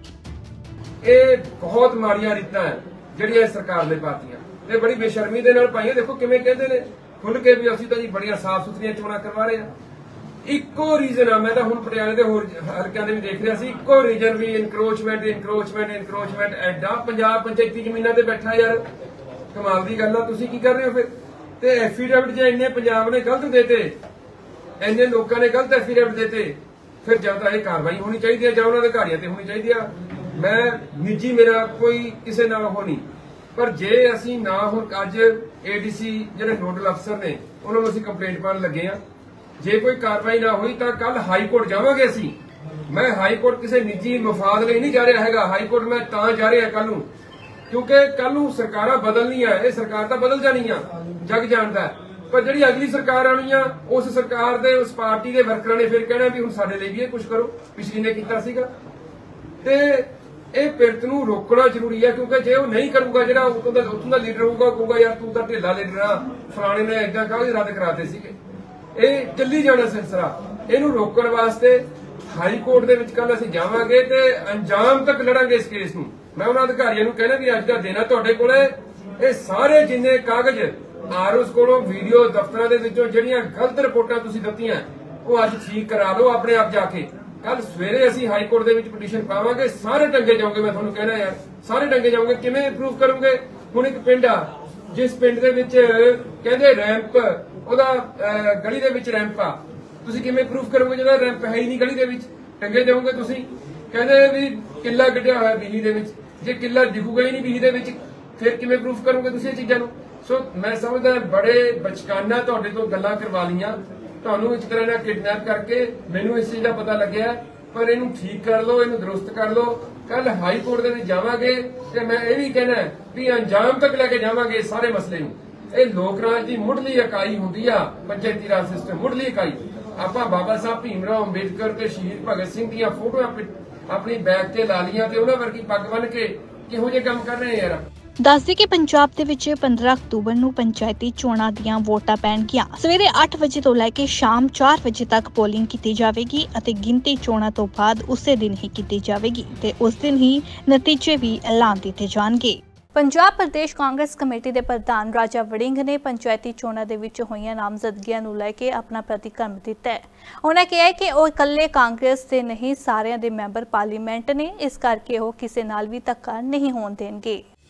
ਇਹ ਬਹੁਤ ਮਾੜੀਆਂ ਰੀਤਾਂ ਹੈ ਜਿਹੜੀਆਂ ਸਰਕਾਰ ਨੇ ਪਾਤੀਆਂ ਤੇ ਬੜੀ ਬੇਸ਼ਰਮੀ ਦੇ ਨਾਲ ਪਾਈਆਂ। ਦੇਖੋ ਕਿਵੇਂ ਕਹਿੰਦੇ ਨੇ ਖੁੱਲ ਕੇ ਵੀ ਅਸੀਂ ਤਾਂ ਜੀ ਬੜੀਆਂ ਸਾਫ਼ ਸੁਥਰੀਆਂ ਚੋਣਾਂ ਕਰਵਾ ਰਹੇ ਹਾਂ। ਇੱਕੋ ਰੀਜ਼ਨ ਆ, ਮੈਂ ਤਾਂ ਹੁਣ ਪਟਿਆਲੇ ਦੇ ਹੋਰ ਹਲਕਿਆਂ ਦੇ ਵੀ ਦੇਖ ਰਿਹਾ ਸੀ, ਇੱਕੋ ਰੀਜ਼ਨ ਵੀ ਇਨਕਰੋਚਮੈਂਟ ਇਨਕਰੋਚਮੈਂਟ ਇਨਕਰੋਚਮੈਂਟ ਐਡਾ ਪੰਜਾਬ ਪੰਚਾਇਤੀ ਜ਼ਮੀਨਾਂ ਤੇ ਬੈਠਾ। ਯਾਰ ਕਮਾਲ ਦੀ ਗੱਲ ਆ, ਤੁਸੀਂ ਕੀ ਕਰ ਰਹੇ ਹੋ ਫਿਰ? ਤੇ ਐਫੀਡੇਵਿਟ ਜੇ ਇੰਨੇ ਪੰਜਾਬ ਨੇ ਗਲਤ ਦੇਤੇ, ਇੰਨੇ ਲੋਕਾਂ ਨੇ ਗਲਤ ਐਫੀਡੇਵਿਟ ਦੇਤੇ, ਫਿਰ ਜਾਂ ਤਾਂ ਇਹ ਕਾਰਵਾਈ ਹੋਣੀ ਚਾਹੀਦੀ ਹੈ ਜਾਂ ਉਹਨਾਂ ਦੇ ਅਧਿਕਾਰੀਆਂ ਤੇ ਹੋਣੀ ਚਾਹੀਦੀ ਆ। ਮੈਂ ਨਿੱਜੀ ਮੇਰਾ ਕੋਈ ਕਿਸੇ ਨਾਲ ਉਹ ਨਹੀਂ, ਪਰ ਜੇ ਅਸੀਂ ਨਾ ਹੁਣ ਅੱਜ ਏਡੀਸੀ ਜਿਹੜੇ ਨੋਡਲ ਅਫਸਰ ਨੇ ਉਹਨਾਂ ਨੂੰ ਅਸੀਂ ਕੰਪਲੇਂਟ ਪਾਉਣ ਲੱਗੇ ਆ, ਜੇ ਕੋਈ ਕਾਰਵਾਈ ਨਾ ਹੋਈ ਤਾਂ ਕੱਲ ਹਾਈ ਕੋਰਟ ਜਾਵਾਂਗੇ ਅਸੀਂ। ਮੈਂ ਹਾਈ ਕੋਰਟ ਕਿਸੇ ਨਿੱਜੀ ਮਫਾਦ ਲਈ ਨਹੀਂ ਜਾ ਰਿਹਾ ਹੈਗਾ। ਹਾਈ ਕੋਰਟ ਮੈਂ ਤਾਂ ਜਾ ਰਿਹਾ ਕੱਲ ਨੂੰ ਕਿਉਂਕਿ ਕੱਲ ਨੂੰ ਸਰਕਾਰਾਂ ਬਦਲਣੀਆਂ। ਇਹ ਸਰਕਾਰ ਤਾਂ ਬਦਲ ਜਾਣੀ ਆ, ਜਗ ਜਾਣਦਾ, ਪਰ ਜਿਹੜੀ ਅਗਲੀ ਸਰਕਾਰ ਆਣੀ ਆ ਉਸ ਸਰਕਾਰ ਦੇ ਉਸ ਪਾਰਟੀ ਦੇ ਵਰਕਰਾਂ ਨੇ ਫਿਰ ਕਹਿਣਾ ਵੀ ਹੁਣ ਸਾਡੇ ਲਈ ਵੀ ਇਹ ਕੁਝ ਕਰੋ, ਪਿਛਲੀ ਨੇ ਕੀਤਾ ਸੀਗਾ। ਤੇ ਇਹ ਪਿਰਤ ਨੂੰ ਰੋਕਣਾ ਜ਼ਰੂਰੀ ਹੈ ਕਿਉਂਕਿ ਜੇ ਉਹ ਨਹੀਂ ਕਰੂਗਾ, ਜਿਹੜਾ ਉਤੋਂ ਦਾ ਉੱਥੋਂ ਦਾ ਲੀਡਰ ਹੋਊਗਾ, ਕਹੂਗਾ ਯਾਰ ਤੂੰ ਤਾਂ ਢਿੱਲਾ ਲੀਡਰ ਆ, ਫਲਾਣੇ ਨੇ ਏਦਾਂ ਕਾਗਜ਼ ਰੱਦ ਕਰਾਤੇ ਸੀਗੇ, ਇਹ ਚੱਲੀ ਜਾਣਾ ਸਿਲਸਿਲਾ। ਇਹਨੂੰ ਰੋਕਣ ਵਾਸਤੇ ਹਾਈ ਕੋਰਟ ਦੇ ਵਿੱਚ ਕੱਲ ਅਸੀਂ ਜਾਵਾਂਗੇ ਤੇ ਅੰਜਾਮ ਤੱਕ ਲੜਾਂਗੇ ਇਸ ਕੇਸ ਨੂੰ। ਮੈਂ ਉਹਨਾਂ ਅਧਿਕਾਰੀਆਂ ਨੂੰ ਕਹਿਣਾ ਵੀ ਅੱਜ ਦਾ ਦਿਨ ਆ ਤੁਹਾਡੇ ਕੋਲੇ, ਇਹ ਸਾਰੇ ਜਿੰਨੇ ਕਾਗਜ਼ ਆਰਓਸ ਕੋਲੋਂ ਵੀਡੀਓ ਦਫ਼ਤਰਾਂ ਦੇ ਵਿੱਚੋਂ ਜਿਹੜੀਆਂ ਗਲਤ ਰਿਪੋਰਟਾਂ ਤੁਸੀਂ ਦਿੱਤੀਆਂ ਉਹ ਅੱਜ ਠੀਕ ਕਰਾ ਲਓ ਆਪਣੇ ਆਪ ਜਾ ਕੇ। ਕੱਲ ਸਵੇਰੇ ਅਸੀਂ ਹਾਈ ਕੋਰਟ ਦੇ ਵਿੱਚ ਪਟੀਸ਼ਨ ਪਾਵਾਂਗੇ, ਸਾਰੇ ਟੰਗੇ ਜਾਓਗੇ। ਮੈਂ ਤੁਹਾਨੂੰ ਕਹਿਣਾ ਯਾਰ ਸਾਰੇ ਟੰਗੇ ਜਾਓਗੇ। ਕਿਵੇਂ ਪ੍ਰੂਫ ਕਰੋਗੇ? ਹੁਣ ਇੱਕ ਪਿੰਡ ਆ ਜਿਸ ਪਿੰਡ ਦੇ ਵਿੱਚ ਕਹਿੰਦੇ ਰੈਂਪ, ਉਹਦਾ ਗਲੀ ਦੇ ਵਿੱਚ ਰੈਂਪ ਆ, ਤੁਸੀਂ ਕਿਵੇਂ ਪ੍ਰੂਫ ਕਰੋਗੇ ਜਦੋਂ ਰੈਂਪ ਹੈ ਹੀ ਨਹੀਂ ਗਲੀ ਦੇ ਵਿੱਚ? ਟੰਗੇ ਜਾਓਗੇ ਤੁਸੀਂ। ਕਹਿੰਦੇ ਵੀ ਕਿੱਲਾ ਕੱਢਿਆ ਹੋਇਆ ਬਿਜਲੀ ਦੇ ਵਿੱਚ, ਜੇ ਕਿੱਲਾ ਦਿਖੂਗਾ ਹੀ ਨਹੀਂ ਬਿਜਲੀ ਦੇ ਵਿੱਚ ਫਿਰ ਕਿਵੇਂ ਪ੍ਰੂਫ ਕਰੋਗੇ ਤੁਸੀਂ ਇਹ ਚੀਜ਼ਾਂ ਨੂੰ? ਸੋ ਮੈਂ ਸਮਝਦਾ ਬੜੇ ਬਚਕਾਨਾ ਤੁਹਾਡੇ ਤੋਂ ਗੱਲਾਂ ਕਰਵਾ ਲਈਆਂ, ਤੁਹਾਨੂੰ ਇਸ ਤਰ੍ਹਾਂ ਨਾਲ ਕਿਡਨੈਪ ਕਰਕੇ। ਮੈਨੂੰ ਇਸ ਚੀਜ਼ ਦਾ ਪਤਾ ਲੱਗਿਆ, ਪਰ ਇਹਨੂੰ ਠੀਕ ਕਰ ਲਓ, ਇਹਨੂੰ ਦਰੁਸਤ ਕਰ ਲਓ। ਕੱਲ ਹਾਈ ਕੋਰਟ ਦੇ ਵਿੱਚ ਜਾਵਾਂਗੇ ਤੇ ਮੈਂ ਇਹ ਵੀ ਕਹਿਣਾ ਵੀ ਅੰਜਾਮ ਤੱਕ ਲੈ ਕੇ ਜਾਵਾਂਗੇ ਸਾਰੇ ਮਸਲੇ ਨੂੰ। ਇਹ ਲੋਕ ਰਾਜ ਦੀ ਮੁੱਢਲੀ ਇਕਾਈ ਹੁੰਦੀ ਆ ਪੰਚਾਇਤੀ ਰਾਜ ਸਿਸਟਮ, ਮੁੱਢਲੀ ਇਕਾਈ। ਆਪਾਂ ਬਾਬਾ ਸਾਹਿਬ ਭੀਮ ਰਾਓ ਅੰਬੇਦਕਰ ਤੇ ਸ਼ਹੀਦ ਭਗਤ ਸਿੰਘ ਦੀਆਂ ਫੋਟੋਆਂ ਆਪਣੀ ਬੈਗ ਤੇ ਲਾ ਲੀਆਂ ਤੇ ਉਹਨਾਂ ਵਰਗੀ ਪੱਗ ਬੰਨ ਕੇ ਕਿਹੋ ਜਿਹੇ ਕੰਮ ਕਰ ਰਹੇ ਯਾਰ। ਦੱਸਦੇ ਕਿ ਪੰਜਾਬ ਦੇ ਵਿੱਚ ਪੰਦਰਾਂ ਅਕਤੂਬਰ ਨੂੰ ਪੰਚਾਇਤੀ ਚੋਣਾਂ ਦੀਆਂ ਵੋਟਾਂ ਪੈਣਗੀਆਂ। ਸਵੇਰੇ ਅੱਠ ਵਜੇ ਤੋਂ ਲੈ ਕੇ ਸ਼ਾਮ ਚਾਰ ਵਜੇ ਤੱਕ ਪੋਲਿੰਗ ਕੀਤੀ ਜਾਵੇਗੀ ਅਤੇ ਗਿਣਤੀ ਚੋਣਾਂ ਤੋਂ ਬਾਅਦ ਉਸੇ ਦਿਨ ਹੀ ਕੀਤੀ ਜਾਵੇਗੀ ਤੇ ਉਸ ਦਿਨ ਹੀ ਨਤੀਜੇ ਵੀ ਐਲਾਨ ਦਿੱਤੇ ਜਾਣਗੇ। ਪੰਜਾਬ ਪ੍ਰਦੇਸ਼ ਕਾਂਗਰਸ ਕਮੇਟੀ ਦੇ ਪ੍ਰਧਾਨ ਰਾਜਾ ਵੜਿੰਗ ਨੇ ਪੰਚਾਇਤੀ ਚੋਣਾਂ ਦੇ ਵਿੱਚ ਹੋਈਆਂ ਨਾਮਜ਼ਦਗੀਆਂ ਨੂੰ ਲੈ ਕੇ ਆਪਣਾ ਪ੍ਰਤੀਕਰਮ ਦਿੱਤਾ ਹੈ। ਉਹਨਾਂ ਕਿਹਾ ਕਿ ਉਹ ਇਕੱਲੇ ਕਾਂਗਰਸ ਦੇ ਨਹੀਂ, ਸਾਰਿਆਂ ਦੇ ਮੈਂਬਰ ਪਾਰਲੀਮੈਂਟ ਨੇ, ਇਸ ਕਰਕੇ ਉਹ ਕਿਸੇ ਨਾਲ ਵੀ ਧੱਕਾ ਨਹੀਂ ਹੋਣ ਦੇਣਗੇ।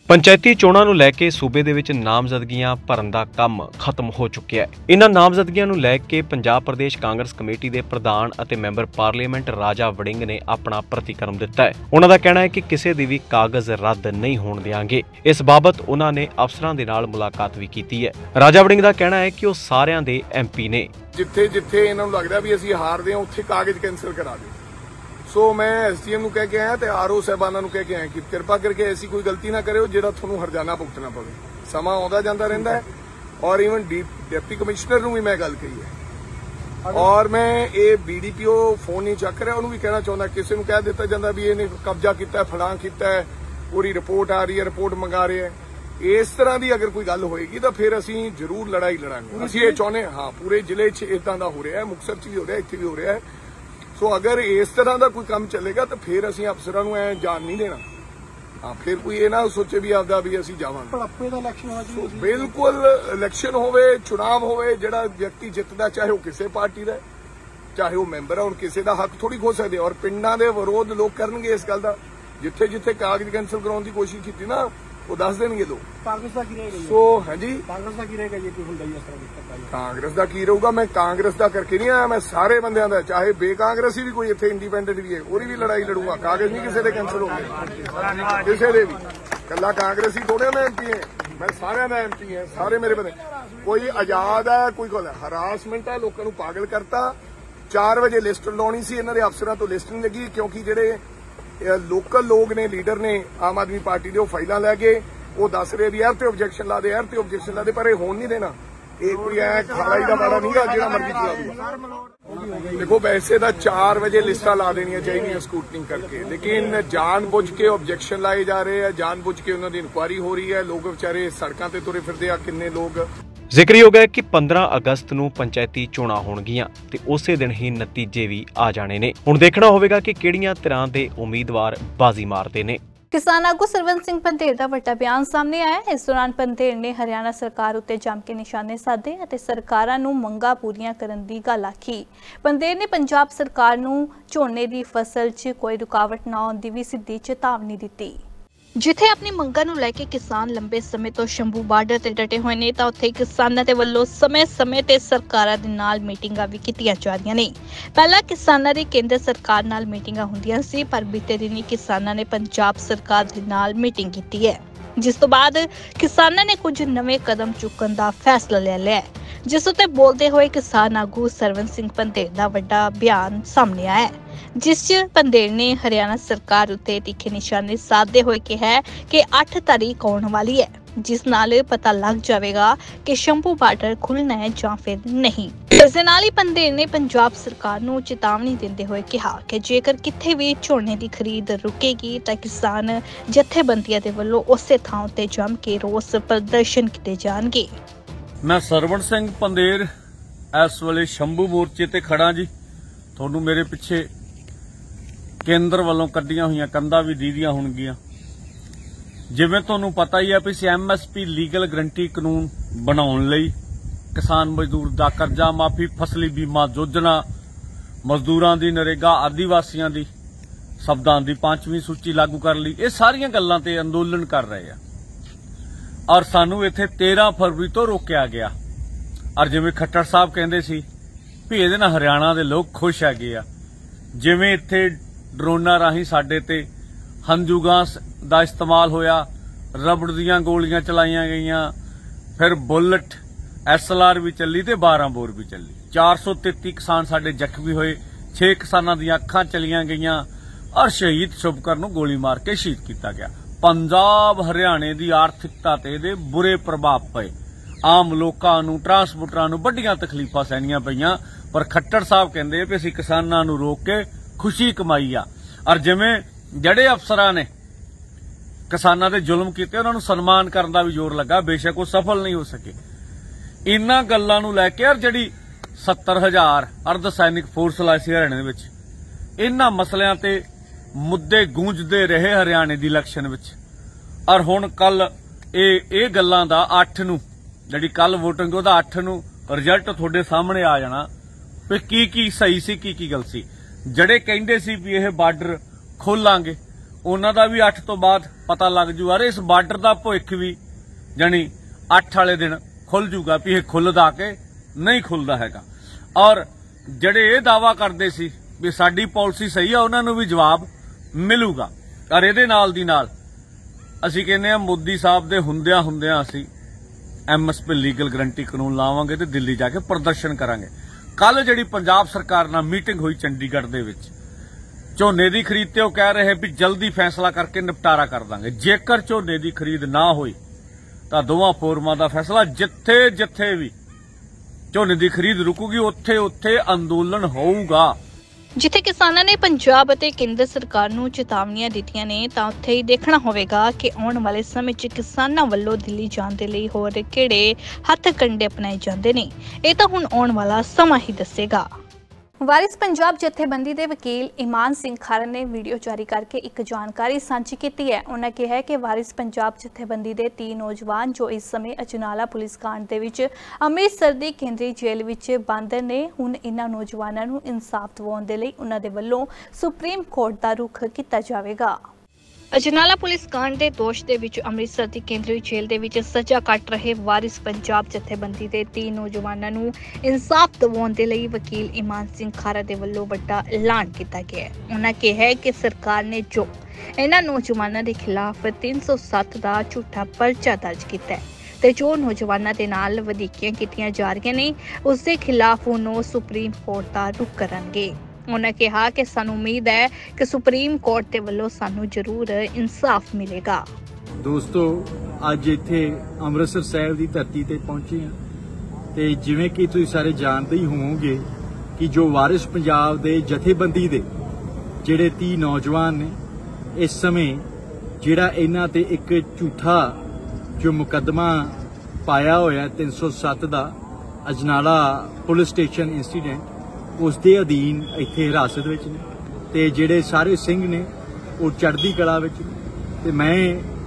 ਪੰਚਾਇਤੀ ਚੋਣਾਂ ਨੂੰ ਲੈ ਕੇ ਸੂਬੇ ਦੇ ਵਿੱਚ ਨਾਮਜ਼ਦਗੀਆਂ ਭਰਨ ਦਾ ਕੰਮ ਖਤਮ ਹੋ ਚੁੱਕਿਆ ਹੈ। ਇਨ੍ਹਾਂ ਨਾਮਜ਼ਦਗੀਆਂ ਨੂੰ ਲੈ ਕੇ ਪੰਜਾਬ ਪ੍ਰਦੇਸ਼ ਕਾਂਗਰਸ ਕਮੇਟੀ ਦੇ ਪ੍ਰਧਾਨ ਅਤੇ ਮੈਂਬਰ ਪਾਰਲੀਮੈਂਟ ਰਾਜਾ ਵੜਿੰਗ ਨੇ ਆਪਣਾ ਪ੍ਰਤੀਕਰਮ ਦਿੱਤਾ ਹੈ। ਉਹਨਾਂ ਦਾ ਕਹਿਣਾ ਹੈ ਕਿ ਕਿਸੇ ਦੀ ਵੀ ਕਾਗਜ਼ ਰੱਦ ਨਹੀਂ ਹੋਣ ਦੇਵਾਂਗੇ। ਇਸ ਬਾਬਤ ਉਹਨਾਂ ਨੇ ਅਫਸਰਾਂ ਦੇ ਨਾਲ ਮੁਲਾਕਾਤ ਵੀ ਕੀਤੀ ਹੈ। ਰਾਜਾ ਵੜਿੰਗ ਦਾ ਕਹਿਣਾ ਹੈ ਕਿ ਉਹ ਸਾਰਿਆਂ ਦੇ ਐਮ ਪੀ ਨੇ। ਜਿੱਥੇ ਜਿੱਥੇ ਇਹਨਾਂ ਨੂੰ ਲੱਗਦਾ ਵੀ ਅਸੀਂ ਹਾਰਦੇ ਹਾਂ ਉੱਥੇ ਕਾਗਜ਼ ਕੈਂਸਲ ਕਰਾ ਦਿਓ। ਸੋ ਮੈਂ ਐਸਡੀਐਮ ਨੂੰ ਕਹਿ ਕੇ ਆਇਆ ਤੇ ਆਰਓ ਸਾਹਿਬਾਨਾਂ ਨੂੰ ਕਹਿ ਕੇ ਆਇਆ ਕਿ ਕਿਰਪਾ ਕਰਕੇ ਐਸੀ ਕੋਈ ਗਲਤੀ ਨਾ ਕਰਿਓ ਜਿਹੜਾ ਤੁਹਾਨੂੰ ਹਰਜਾਨਾ ਭੁਗਤਣਾ ਪਵੇ। ਸਮਾਂ ਆਉਂਦਾ ਜਾਂਦਾ ਰਹਿੰਦਾ ਹੈ ਔਰ ਇਵਨ ਡਿਪਟੀ ਕਮਿਸ਼ਨਰ ਨੂੰ ਵੀ ਮੈਂ ਗੱਲ ਕਹੀ ਹੈ ਔਰ ਮੈਂ ਇਹ ਬੀਡੀਪੀਓ ਫੋਨ ਨਹੀਂ ਚੱਕ ਰਿਹਾ ਉਹਨੂੰ ਵੀ ਕਹਿਣਾ ਚਾਹੁੰਦਾ। ਕਿਸੇ ਨੂੰ ਕਹਿ ਦਿੱਤਾ ਜਾਂਦਾ ਵੀ ਇਹਨੇ ਕਬਜ਼ਾ ਕੀਤਾ ਫਲਾਂ ਕੀਤਾ ਹੈ, ਪੂਰੀ ਰਿਪੋਰਟ ਆ ਰਹੀ ਹੈ, ਰਿਪੋਰਟ ਮੰਗਾ ਰਹੇ ਹੈ। ਇਸ ਤਰ੍ਹਾਂ ਦੀ ਅਗਰ ਕੋਈ ਗੱਲ ਹੋਏਗੀ ਤਾਂ ਫਿਰ ਅਸੀਂ ਜ਼ਰੂਰ ਲੜਾਈ ਲੜਾਂਗੇ। ਅਸੀਂ ਇਹ ਚਾਹੁੰਦੇ ਹਾਂ ਪੂਰੇ ਜ਼ਿਲ੍ਹੇ 'ਚ ਇਦਾਂ ਦਾ ਹੋ ਰਿਹਾ ਹੈ, ਮੁਕਤਸਰ 'ਚ ਵੀ ਹੋ ਰਿਹਾ, ਇੱਥੇ ਵੀ ਹੋ ਰਿਹਾ ਹੈ। ਸੋ ਅਗਰ ਇਸ ਤਰ੍ਹਾਂ ਦਾ ਕੋਈ ਕੰਮ ਚੱਲੇਗਾ ਤਾਂ ਫਿਰ ਅਸੀਂ ਅਫਸਰਾਂ ਨੂੰ ਐ ਜਾਣ ਨਹੀਂ ਦੇਣਾ। ਹਾਂ ਫਿਰ ਕੋਈ ਇਹ ਨਾ ਸੋਚੇ ਵੀ ਆਪਦਾ ਵੀ ਅਸੀਂ ਜਾਵਾਂਗੇ। ਪਰ ਆਪੇ ਦਾ ਇਲੈਕਸ਼ਨ ਹੋਣਾ ਚਾਹੀਦਾ। ਬਿਲਕੁਲ ਇਲੈਕਸ਼ਨ ਹੋਵੇ, ਚੁਣਾਵ ਹੋਵੇ, ਜਿਹੜਾ ਵਿਅਕਤੀ ਜਿੱਤਦਾ ਚਾਹੇ ਉਹ ਕਿਸੇ ਪਾਰਟੀ ਦਾ ਚਾਹੇ ਉਹ ਮੈਂਬਰ ਹੈ, ਹੁਣ ਕਿਸੇ ਦਾ ਹੱਕ ਥੋੜੀ ਖੋ ਸਕਦੇ। ਔਰ ਪਿੰਡਾਂ ਦੇ ਵਿਰੋਧ ਲੋਕ ਕਰਨਗੇ ਇਸ ਗੱਲ ਦਾ। ਜਿੱਥੇ ਜਿੱਥੇ ਕਾਗਜ਼ ਕੈਂਸਲ ਕਰਾਉਣ ਦੀ ਕੋਸ਼ਿਸ਼ ਕੀਤੀ ਨਾ ਉਹ ਦੱਸ ਦੇਣਗੇ ਲੋਕ। ਕਾਂਗਰਸ ਦਾ ਕੀ ਰਹੇਗਾ? ਸੋ ਹਾਂਜੀ ਕਾਂਗਰਸ ਦਾ ਕੀ ਰਹੇਗਾ ਜੇ ਕੋਈ ਹੁੰਦਾ ਹੀ ਇਸ ਤਰ੍ਹਾਂ ਦੀ? ਕਾਂਗਰਸ ਦਾ ਕੀ ਰਹੂਗਾ? ਮੈਂ ਕਾਂਗਰਸ ਦਾ ਕਰਕੇ ਨਹੀਂ ਆਇਆ, ਮੈਂ ਸਾਰੇ ਬੰਦਿਆਂ ਦਾ, ਚਾਹੇ ਬੇਕਾਂਗਰਸੀ ਵੀ ਕੋਈ ਇੱਥੇ ਇੰਡੀਪੈਂਡੈਂਟ ਵੀ ਹੈ ਉਹਦੀ ਵੀ ਲੜਾਈ ਲੜੂਗਾ। ਕਾਗਜ਼ ਨਹੀਂ ਕਿਸੇ ਦੇ ਕੈਂਸਲ ਹੋ ਗਏ, ਕਿਸੇ ਦੇ ਵੀ। ਕੱਲਾ ਕਾਂਗਰਸੀ ਥੋੜੇ ਮੈਂ ਐਮਪੀ ਹੈ, ਮੈਂ ਸਾਰਿਆਂ ਦਾ ਐਮਪੀ ਹੈ। ਸਾਰੇ ਮੇਰੇ ਬੰਦੇ, ਕੋਈ ਆਜ਼ਾਦ ਹੈ, ਕੋਈ ਕੋਲ ਹਰਾਸਮੈਂਟ ਹੈ, ਲੋਕਾਂ ਨੂੰ ਪਾਗਲ ਕਰਤਾ। ਚਾਰ ਵਜੇ ਲਿਸਟ ਲਾਉਣੀ ਸੀ, ਇਹਨਾਂ ਦੇ ਅਫਸਰਾਂ ਤੋਂ ਲਿਸਟ ਨਹੀਂ ਲੱਗੀ ਕਿਉਂਕਿ ਜਿਹੜੇ ਲੋਕਲ ਲੋਕ ਨੇ, ਲੀਡਰ ਨੇ ਆਮ ਆਦਮੀ ਪਾਰਟੀ ਦੇ, ਉਹ ਫਾਈਲਾਂ ਲੈ ਕੇ ਉਹ ਦੱਸ ਰਹੇ ਵੀ ਯਾਰ ਤੇ ਆਬਜੈਕਸ਼ਨ ਲਾ ਦੇ, ਯਾਰ ਤੇ ਆਬਜੈਕਸ਼ਨ ਲਾ ਦੇ, ਪਰ ਇਹ ਹੋਣ ਨਹੀਂ ਦੇਣਾ। ਇਹ ਕੋਈ ਐ ਖਾਲਾਈ ਦਾ ਮਾੜਾ ਨਹੀਂਗਾ ਜਿਹੜਾ ਮਰਜ਼ੀ ਚਲਾ ਦੂਗਾ। ਦੇਖੋ ਵੈਸੇ ਤਾਂ ਚਾਰ ਵਜੇ ਲਿਸਟਾਂ ਲਾ ਦੇਣੀਆਂ ਚਾਹੀਦੀਆਂ ਸਕੂਟਨਿੰਗ ਕਰਕੇ, ਲੇਕਿਨ ਜਾਣ ਬੁੱਝ ਕੇ ਆਬਜੈਕਸ਼ਨ ਲਾਏ ਜਾ ਰਹੇ ਆ, ਜਾਣ ਬੁੱਝ ਕੇ ਉਹਨਾਂ ਦੀ ਇਨਕੁਆਇਰੀ ਹੋ ਰਹੀ ਹੈ। ਲੋਕ ਵਿਚਾਰੇ ਸੜਕਾਂ ਤੇ ਤੁਰੇ ਫਿਰਦੇ ਆ, ਕਿੰਨੇ ਲੋਕ। ਜ਼ਿਕਰਯੋਗ ਹੈ ਕਿ ਪੰਦਰਾਂ ਅਗਸਤ ਨੂੰ ਪੰਚਾਇਤੀ ਚੋਣਾਂ ਹੋਣਗੀਆਂ ਤੇ ਉਸੇ ਦਿਨ ਹੀ ਨਤੀਜੇ ਵੀ ਆ ਜਾਣੇ ਨੇ। ਹੁਣ ਦੇਖਣਾ ਹੋਵੇਗਾ ਕਿ ਕਿਹੜੀਆਂ ਤਰ੍ਹਾਂ ਦੇ ਉਮੀਦਵਾਰ ਬਾਜ਼ੀ ਮਾਰਦੇ ਨੇ। ਕਿਸਾਨ ਆਗੂ ਸਰਵੰਤ ਸਿੰਘ ਪੰਧੇਰ ਦਾ ਵੱਡਾ ਬਿਆਨ ਸਾਹਮਣੇ ਆਇਆ ਹੈ। ਇਸ ਦੌਰਾਨ ਪੰਧੇਰ ਨੇ ਹਰਿਆਣਾ ਸਰਕਾਰ ਉੱਤੇ ਜੰਮ ਕੇ ਨਿਸ਼ਾਨੇ ਸਾਧੇ ਅਤੇ ਸਰਕਾਰਾਂ ਨੂੰ ਮੰਗਾਂ ਪੂਰੀਆਂ ਕਰਨ ਦੀ ਗੱਲ ਆਖੀ। ਪੰਧੇਰ ਨੇ ਪੰਜਾਬ ਸਰਕਾਰ ਨੂੰ ਝੋਨੇ ਦੀ ਫਸਲ 'ਚ ਕੋਈ ਰੁਕਾਵਟ ਨਾ ਆਉਣ ਦੀ ਵੀ ਸਿੱਧੀ ਚੇਤਾਵਨੀ ਦਿੱਤੀ। ਜਿੱਥੇ ਆਪਣੀ ਮੰਗਾਂ ਨੂੰ ਲੈ ਕੇ ਕਿਸਾਨ ਲੰਬੇ ਸਮੇਂ ਤੋਂ ਸ਼ੰਭੂ ਬਾਰਡਰ ਤੇ ਡਟੇ ਹੋਏ ਨੇ, ਤਾਂ ਉੱਥੇ ਕਿਸਾਨਾਂ ਦੇ ਵੱਲੋਂ ਸਮੇਂ-ਸਮੇਂ ਤੇ ਸਰਕਾਰਾਂ ਦੇ ਨਾਲ ਮੀਟਿੰਗਾਂ ਵੀ ਕੀਤੀਆਂ ਜਾ ਰਹੀਆਂ ਨੇ। ਪਹਿਲਾਂ ਕਿਸਾਨਾਂ ਦੀ ਕੇਂਦਰ ਸਰਕਾਰ ਨਾਲ ਮੀਟਿੰਗਾਂ ਹੁੰਦੀਆਂ ਸੀ, ਪਰ ਬੀਤੇ ਦਿਨੀ ਕਿਸਾਨਾਂ ਨੇ ਪੰਜਾਬ ਸਰਕਾਰ ਦੇ ਨਾਲ ਮੀਟਿੰਗ ਕੀਤੀ ਹੈ, ਜਿਸ ਤੋਂ ਬਾਅਦ ਕਿਸਾਨਾਂ ਨੇ ਕੁਝ ਨਵੇਂ ਕਦਮ ਚੁੱਕਣ ਦਾ ਫੈਸਲਾ ਲੈ ਲਿਆ ਹੈ, ਜਿਸ ਉੱਤੇ ਬੋਲਦੇ ਹੋਏ ਕਿਸਾਨ ਆਗੂ ਸਰਵੰਤ ਸਿੰਘ ਪੰਧੇਰ ਦਾ ਵੱਡਾ ਬਿਆਨ ਸਾਹਮਣੇ ਆਇਆ ਹੈ, ਜਿਸ 'ਚ ਪੰਧੇਰ ਨੇ ਹਰਿਆਣਾ ਸਰਕਾਰ ਉੱਤੇ ਤਿੱਖੇ ਨਿਸ਼ਾਨੇ ਸਾਧਦੇ ਹੋਏ ਕਿਹਾ ਕਿ ਅੱਠ ਤਾਰੀਖ ਆਉਣ ਵਾਲੀ ਹੈ, ਜਿਸ ਨਾਲ ਪਤਾ ਲੱਗ ਜਾਵੇਗਾ ਕਿ ਸ਼ੰਭੂ ਬਾਰਡਰ ਖੁੱਲ੍ਹਣਾ ਹੈ ਜਾਂ ਫਿਰ ਨਹੀਂ। ਇਸ ਦੇ ਨਾਲ ਹੀ ਪੰਧੇਰ ਨੇ ਪੰਜਾਬ ਸਰਕਾਰ ਨੂੰ ਚੇਤਾਵਨੀ ਦਿੰਦੇ ਹੋਏ ਕਿਹਾ ਕਿ ਜੇਕਰ ਕਿੱਥੇ ਵੀ ਝੋਨੇ ਦੀ ਖਰੀਦ ਰੁਕੇਗੀ ਤਾਂ ਕਿਸਾਨ ਜਥੇਬੰਦੀਆਂ ਦੇ ਵੱਲੋਂ ਉਸੇ ਥਾਂ ਉੱਤੇ ਜੰਮ ਕੇ ਰੋਸ ਪ੍ਰਦਰਸ਼ਨ ਕੀਤੇ ਜਾਣਗੇ। ਮੈਂ ਸਰਵਣ ਸਿੰਘ ਪੰਧੇਰ ਇਸ ਵੇਲੇ ਸ਼ੰਭੂ ਮੋਰਚੇ ਤੇ ਖੜਾ ਜੀ। ਤੁਹਾਨੂੰ ਮੇਰੇ ਪਿੱਛੇ ਕੇਂਦਰ ਵੱਲੋਂ ਕੱਢੀਆਂ ਹੋਈਆਂ ਕੰਧਾਂ ਵੀ ਦੀਦੀਆਂ ਹੋਣਗੀਆਂ। ਜਿਵੇਂ ਤੁਹਾਨੂੰ ਪਤਾ ਹੀ ਹੈ ਵੀ ਐਮਐਸਪੀ ਲੀਗਲ ਗਰੰਟੀ ਕਾਨੂੰਨ ਬਣਾਉਣ ਲਈ ਕਿਸਾਨ ਮਜ਼ਦੂਰ ਦਾ ਕਰਜ਼ਾ ਮਾਫੀ, ਫਸਲੀ ਬੀਮਾ ਯੋਜਨਾ, ਮਜ਼ਦੂਰਾਂ ਦੀ ਨਰੇਗਾ, ਆਦੀਵਾਸੀਆਂ ਦੀ ਸੰਵਿਧਾਨ ਦੀ ਪੰਜਵੀਂ ਸੂਚੀ ਲਾਗੂ ਕਰਨ ਲਈ ਇਹ ਸਾਰੀਆਂ ਗੱਲਾਂ ਤੇ ਅੰਦੋਲਨ ਕਰ ਰਹੇ ਆ। ਔਰ ਸਾਨੂੰ ਇੱਥੇ ਤੇਰ੍ਹਾਂ ਫਰਵਰੀ ਤੋਂ ਰੋਕਿਆ ਗਿਆ। ਔਰ ਜਿਵੇਂ ਖੱਟਰ ਸਾਹਿਬ ਕਹਿੰਦੇ ਸੀ ਵੀ ਇਹਦੇ ਨਾਲ ਹਰਿਆਣਾ ਦੇ ਲੋਕ ਖੁਸ਼ ਹੈਗੇ ਆ। ਜਿਵੇਂ ਇੱਥੇ ਡਰੋਨਾਂ ਰਾਹੀਂ ਸਾਡੇ ਤੇ ਹੰਝੂ ਗੈਸ ਦਾ ਇਸਤੇਮਾਲ ਹੋਇਆ, ਰਬੜ ਦੀਆਂ ਗੋਲੀਆਂ ਚਲਾਈਆਂ ਗਈਆਂ, ਫਿਰ ਬੁਲਟ ਐਸਐਲਆਰ ਵੀ ਚੱਲੀ ਤੇ ਬਾਰਾਂ ਬੋਰ ਵੀ ਚੱਲੀ। ਚਾਰ ਸੌ ਤੇਤੀ ਕਿਸਾਨ ਸਾਡੇ ਜ਼ਖਮੀ ਹੋਏ, ਛੇ ਕਿਸਾਨਾਂ ਦੀਆਂ ਅੱਖਾਂ ਚਲੀਆਂ ਗਈਆਂ ਔਰ ਸ਼ਹੀਦ ਸ਼ੁਭਕਰ ਨੂੰ ਗੋਲੀ ਮਾਰ ਕੇ ਸ਼ਹੀਦ ਕੀਤਾ ਗਿਆ। ਪੰਜਾਬ ਹਰਿਆਣੇ ਦੀ ਆਰਥਿਕਤਾ ਤੇ ਇਹਦੇ ਬੁਰੇ ਪ੍ਰਭਾਵ ਪਏ। ਆਮ ਲੋਕਾਂ ਨੂੰ, ਟਰਾਂਸਪੋਰਟਰਾਂ ਨੂੰ ਵੱਡੀਆਂ ਤਕਲੀਫਾਂ ਸਹਿਣੀਆਂ ਪਈਆਂ। ਪਰ ਖੱਟਰ ਸਾਹਿਬ ਕਹਿੰਦੇ ਵੀ ਅਸੀਂ ਕਿਸਾਨਾਂ ਨੂੰ ਰੋਕ ਕੇ ਖੁਸ਼ੀ ਕਮਾਈ ਆ। ਔਰ ਜਿਵੇਂ ਜਿਹੜੇ ਅਫਸਰਾਂ ਨੇ ਕਿਸਾਨਾਂ ਤੇ ਜ਼ੁਲਮ ਕੀਤੇ ਉਹਨਾਂ ਨੂੰ ਸਨਮਾਨ ਕਰਨ ਦਾ ਵੀ ਜ਼ੋਰ ਲੱਗਾ, ਬੇਸ਼ੱਕ ਉਹ ਸਫਲ ਨਹੀਂ ਹੋ ਸਕੇ। ਇਨ੍ਹਾਂ ਗੱਲਾਂ ਨੂੰ ਲੈ ਕੇ ਔਰ ਜਿਹੜੀ ਸੱਤਰ ਹਜ਼ਾਰ ਅਰਧ ਸੈਨਿਕ ਫੋਰਸ ਲਾਈ ਸੀ ਹਰਿਆਣੇ ਦੇ ਵਿੱਚ, ਇਨ੍ਹਾਂ ਮਸਲਿਆਂ ਤੇ ਮੁੱਦੇ ਗੂੰਜਦੇ ਰਹੇ ਹਰਿਆਣੇ ਦੀ ਇਲੈਕਸ਼ਨ ਵਿੱਚ। ਔਰ ਹੁਣ ਕੱਲ ਇਹ ਇਹ ਗੱਲਾਂ ਦਾ ਅੱਠ ਨੂੰ ਜਿਹੜੀ ਕੱਲ ਵੋਟਿੰਗ ਉਹਦਾ ਅੱਠ ਨੂੰ ਰਿਜ਼ਲਟ ਤੁਹਾਡੇ ਸਾਹਮਣੇ ਆ ਜਾਣਾ ਵੀ ਕੀ ਕੀ ਸਹੀ ਸੀ, ਕੀ ਕੀ ਗਲਤ ਸੀ। ਜਿਹੜੇ ਕਹਿੰਦੇ ਸੀ ਵੀ ਇਹ ਬਾਰਡਰ ਖੋਲਾਂਗੇ ਉਹਨਾਂ ਦਾ ਵੀ ਅੱਠ ਤੋਂ ਬਾਅਦ ਪਤਾ ਲੱਗ ਜੂ। ਅਰੇ ਇਸ ਬਾਰਡਰ ਦਾ ਭਵਿੱਖ ਵੀ ਜਾਣੀ ਅੱਠ ਵਾਲੇ ਦਿਨ ਖੁੱਲ ਜੂਗਾ ਵੀ ਇਹ ਖੁੱਲਦਾ ਕਿ ਨਹੀਂ ਖੁੱਲਦਾ ਹੈਗਾ। ਔਰ ਜਿਹੜੇ ਇਹ ਦਾਵਾ ਕਰਦੇ ਸੀ ਵੀ ਸਾਡੀ ਪਾਲਿਸੀ ਸਹੀ ਆ, ਉਹਨਾਂ ਨੂੰ ਵੀ ਜਵਾਬ ਮਿਲੂਗਾ। ਔਰ ਇਹਦੇ ਨਾਲ ਦੀ ਨਾਲ ਅਸੀਂ ਕਹਿੰਦੇ ਆ ਮੋਦੀ ਸਾਹਿਬ ਦੇ ਹੁੰਦਿਆਂ ਹੁੰਦਿਆਂ ਅਸੀਂ ਐਮਐਸਪੀ ਲੀਗਲ ਗਰੰਟੀ ਕਾਨੂੰਨ ਲਾਵਾਂਗੇ ਤੇ ਦਿੱਲੀ ਜਾ ਕੇ ਪ੍ਰਦਰਸ਼ਨ ਕਰਾਂਗੇ। ਕੱਲ ਜਿਹੜੀ ਪੰਜਾਬ ਸਰਕਾਰ ਨਾਲ ਮੀਟਿੰਗ ਹੋਈ ਚੰਡੀਗੜ੍ਹ ਦੇ ਵਿੱਚ ਝੋਨੇ ਦੀ ਖਰੀਦ ਤੇ ਉਹ ਕਹਿ ਰਹੇ ਵੀ ਜਲਦੀ ਫੈਸਲਾ ਕਰਕੇ ਨਿਪਟਾਰਾ ਕਰ ਦਾਂਗੇ। ਜੇਕਰ ਝੋਨੇ ਦੀ ਖਰੀਦ ਨਾ ਹੋਈ ਤਾਂ ਦੋਵਾਂ ਫੋਰਮਾਂ ਦਾ ਫੈਸਲਾ, ਜਿੱਥੇ ਜਿੱਥੇ ਵੀ ਝੋਨੇ ਦੀ ਖਰੀਦ ਰੁਕੂਗੀ ਉੱਥੇ ਉੱਥੇ ਅੰਦੋਲਨ ਹੋਊਗਾ। ਜਿੱਥੇ ਕਿਸਾਨਾਂ ਨੇ ਪੰਜਾਬ ਅਤੇ ਕੇਂਦਰ ਸਰਕਾਰ ਨੂੰ ਚੇਤਾਵਨੀਆਂ ਦਿੱਤੀਆਂ ਨੇ ਤਾਂ ਉੱਥੇ ਹੀ ਦੇਖਣਾ ਹੋਵੇਗਾ ਕਿ ਆਉਣ ਵਾਲੇ ਸਮੇਂ 'ਚ ਕਿਸਾਨਾਂ ਵੱਲੋਂ ਦਿੱਲੀ ਜਾਣ ਦੇ ਲਈ ਹੋਰ ਕਿਹੜੇ ਹੱਥ ਕੰਡੇ ਅਪਣਾਏ ਜਾਂਦੇ ਨੇ। ਇਹ ਤਾਂ ਹੁਣ ਆਉਣ ਵਾਲਾ ਸਮਾਂ ਹੀ ਦੱਸੇਗਾ। ਵਾਰਿਸ ਪੰਜਾਬ ਜਥੇਬੰਦੀ ਦੇ ਵਕੀਲ ਇਮਾਨ ਸਿੰਘ ਖਾਰਾ ਨੇ ਵੀਡੀਓ ਜਾਰੀ ਕਰਕੇ ਇੱਕ ਜਾਣਕਾਰੀ ਸਾਂਝੀ ਕੀਤੀ ਹੈ। ਉਹਨਾਂ ਕਿਹਾ ਕਿ ਵਾਰਿਸ ਪੰਜਾਬ ਜਥੇਬੰਦੀ ਦੇ ਤੀਹ ਨੌਜਵਾਨ ਜੋ ਇਸ ਸਮੇਂ ਅਜਨਾਲਾ ਪੁਲਿਸ ਕਾਂਡ ਦੇ ਵਿੱਚ ਅੰਮ੍ਰਿਤਸਰ ਦੀ ਕੇਂਦਰੀ ਜੇਲ੍ਹ ਵਿੱਚ ਬੰਦ ਨੇ, ਹੁਣ ਇਹਨਾਂ ਨੌਜਵਾਨਾਂ ਨੂੰ ਇਨਸਾਫ ਦਿਵਾਉਣ ਦੇ ਲਈ ਉਹਨਾਂ ਦੇ ਵੱਲੋਂ ਸੁਪਰੀਮ ਕੋਰਟ ਦਾ ਰੁਖ ਕੀਤਾ ਜਾਵੇਗਾ। ਅਜਨਾਲਾ ਪੁਲਿਸ ਕਾਂਡ ਦੇ ਦੋਸ਼ ਦੇ ਵਿੱਚ ਅੰਮ੍ਰਿਤਸਰ ਦੀ ਕੇਂਦਰੀ ਜੇਲ੍ਹ ਦੇ ਵਿੱਚ ਸਜ਼ਾ ਕੱਟ ਰਹੇ ਵਾਰਿਸ ਪੰਜਾਬ ਜਥੇਬੰਦੀ ਦੇ ਤੀਹ ਨੌਜਵਾਨਾਂ ਨੂੰ ਇਨਸਾਫ ਦਿਵਾਉਣ ਦੇ ਲਈ ਵਕੀਲ ਇਮਾਨ ਸਿੰਘ ਖਾਰਾ ਦੇ ਵੱਲੋਂ ਵੱਡਾ ਐਲਾਨ ਕੀਤਾ ਗਿਆ ਹੈ। ਉਹਨਾਂ ਕਿਹਾ ਕਿ ਸਰਕਾਰ ਨੇ ਜੋ ਇਹਨਾਂ ਨੌਜਵਾਨਾਂ ਦੇ ਖਿਲਾਫ ਤਿੰਨ ਸੌ ਸੱਤ ਦਾ ਝੂਠਾ ਪਰਚਾ ਦਰਜ ਕੀਤਾ ਹੈ ਤੇ ਜੋ ਨੌਜਵਾਨਾਂ ਦੇ ਨਾਲ ਵਧੀਕੀਆਂ ਕੀਤੀਆਂ ਜਾ ਰਹੀਆਂ ਨੇ ਉਸ ਦੇ ਖਿਲਾਫ ਉਹ ਸੁਪਰੀਮ ਕੋਰਟ ਦਾ ਰੁਖ ਕਰਨਗੇ। ਉਹਨਾਂ ਕਿਹਾ ਕਿ ਸਾਨੂੰ ਉਮੀਦ ਹੈ ਕਿ ਸੁਪਰੀਮ ਕੋਰਟ ਦੇ ਵੱਲੋਂ ਸਾਨੂੰ ਜ਼ਰੂਰ ਇਨਸਾਫ ਮਿਲੇਗਾ। ਦੋਸਤੋ, ਅੱਜ ਇੱਥੇ ਅੰਮ੍ਰਿਤਸਰ ਸਾਹਿਬ ਦੀ ਧਰਤੀ ਤੇ ਪਹੁੰਚੇ ਹਾਂ ਤੇ ਜਿਵੇਂ ਕਿ ਤੁਸੀਂ ਸਾਰੇ ਜਾਣਦੇ ਹੀ ਹੋਵੋਗੇ ਕਿ ਜੋ ਵਾਰਿਸ ਪੰਜਾਬ ਦੇ ਜਥੇਬੰਦੀ ਦੇ ਜਿਹੜੇ ਤੀਹ ਨੌਜਵਾਨ ਨੇ, ਇਸ ਸਮੇਂ ਜਿਹੜਾ ਇਹਨਾਂ ਤੇ ਇੱਕ ਝੂਠਾ ਜੋ ਮੁਕੱਦਮਾ ਪਾਇਆ ਹੋਇਆ ਤਿੰਨ ਸੌ ਸੱਤ ਦਾ ਅਜਨਾਲਾ ਪੁਲਿਸ ਸਟੇਸ਼ਨ ਇੰਸੀਡੈਂਟ, ਉਸ ਦੇ ਅਧੀਨ ਇੱਥੇ ਹਿਰਾਸਤ ਵਿੱਚ ਨੇ ਤੇ ਜਿਹੜੇ ਸਾਰੇ ਸਿੰਘ ਨੇ ਉਹ ਚੜ੍ਹਦੀ ਕਲਾ ਵਿੱਚ ਨੇ। ਤੇ ਮੈਂ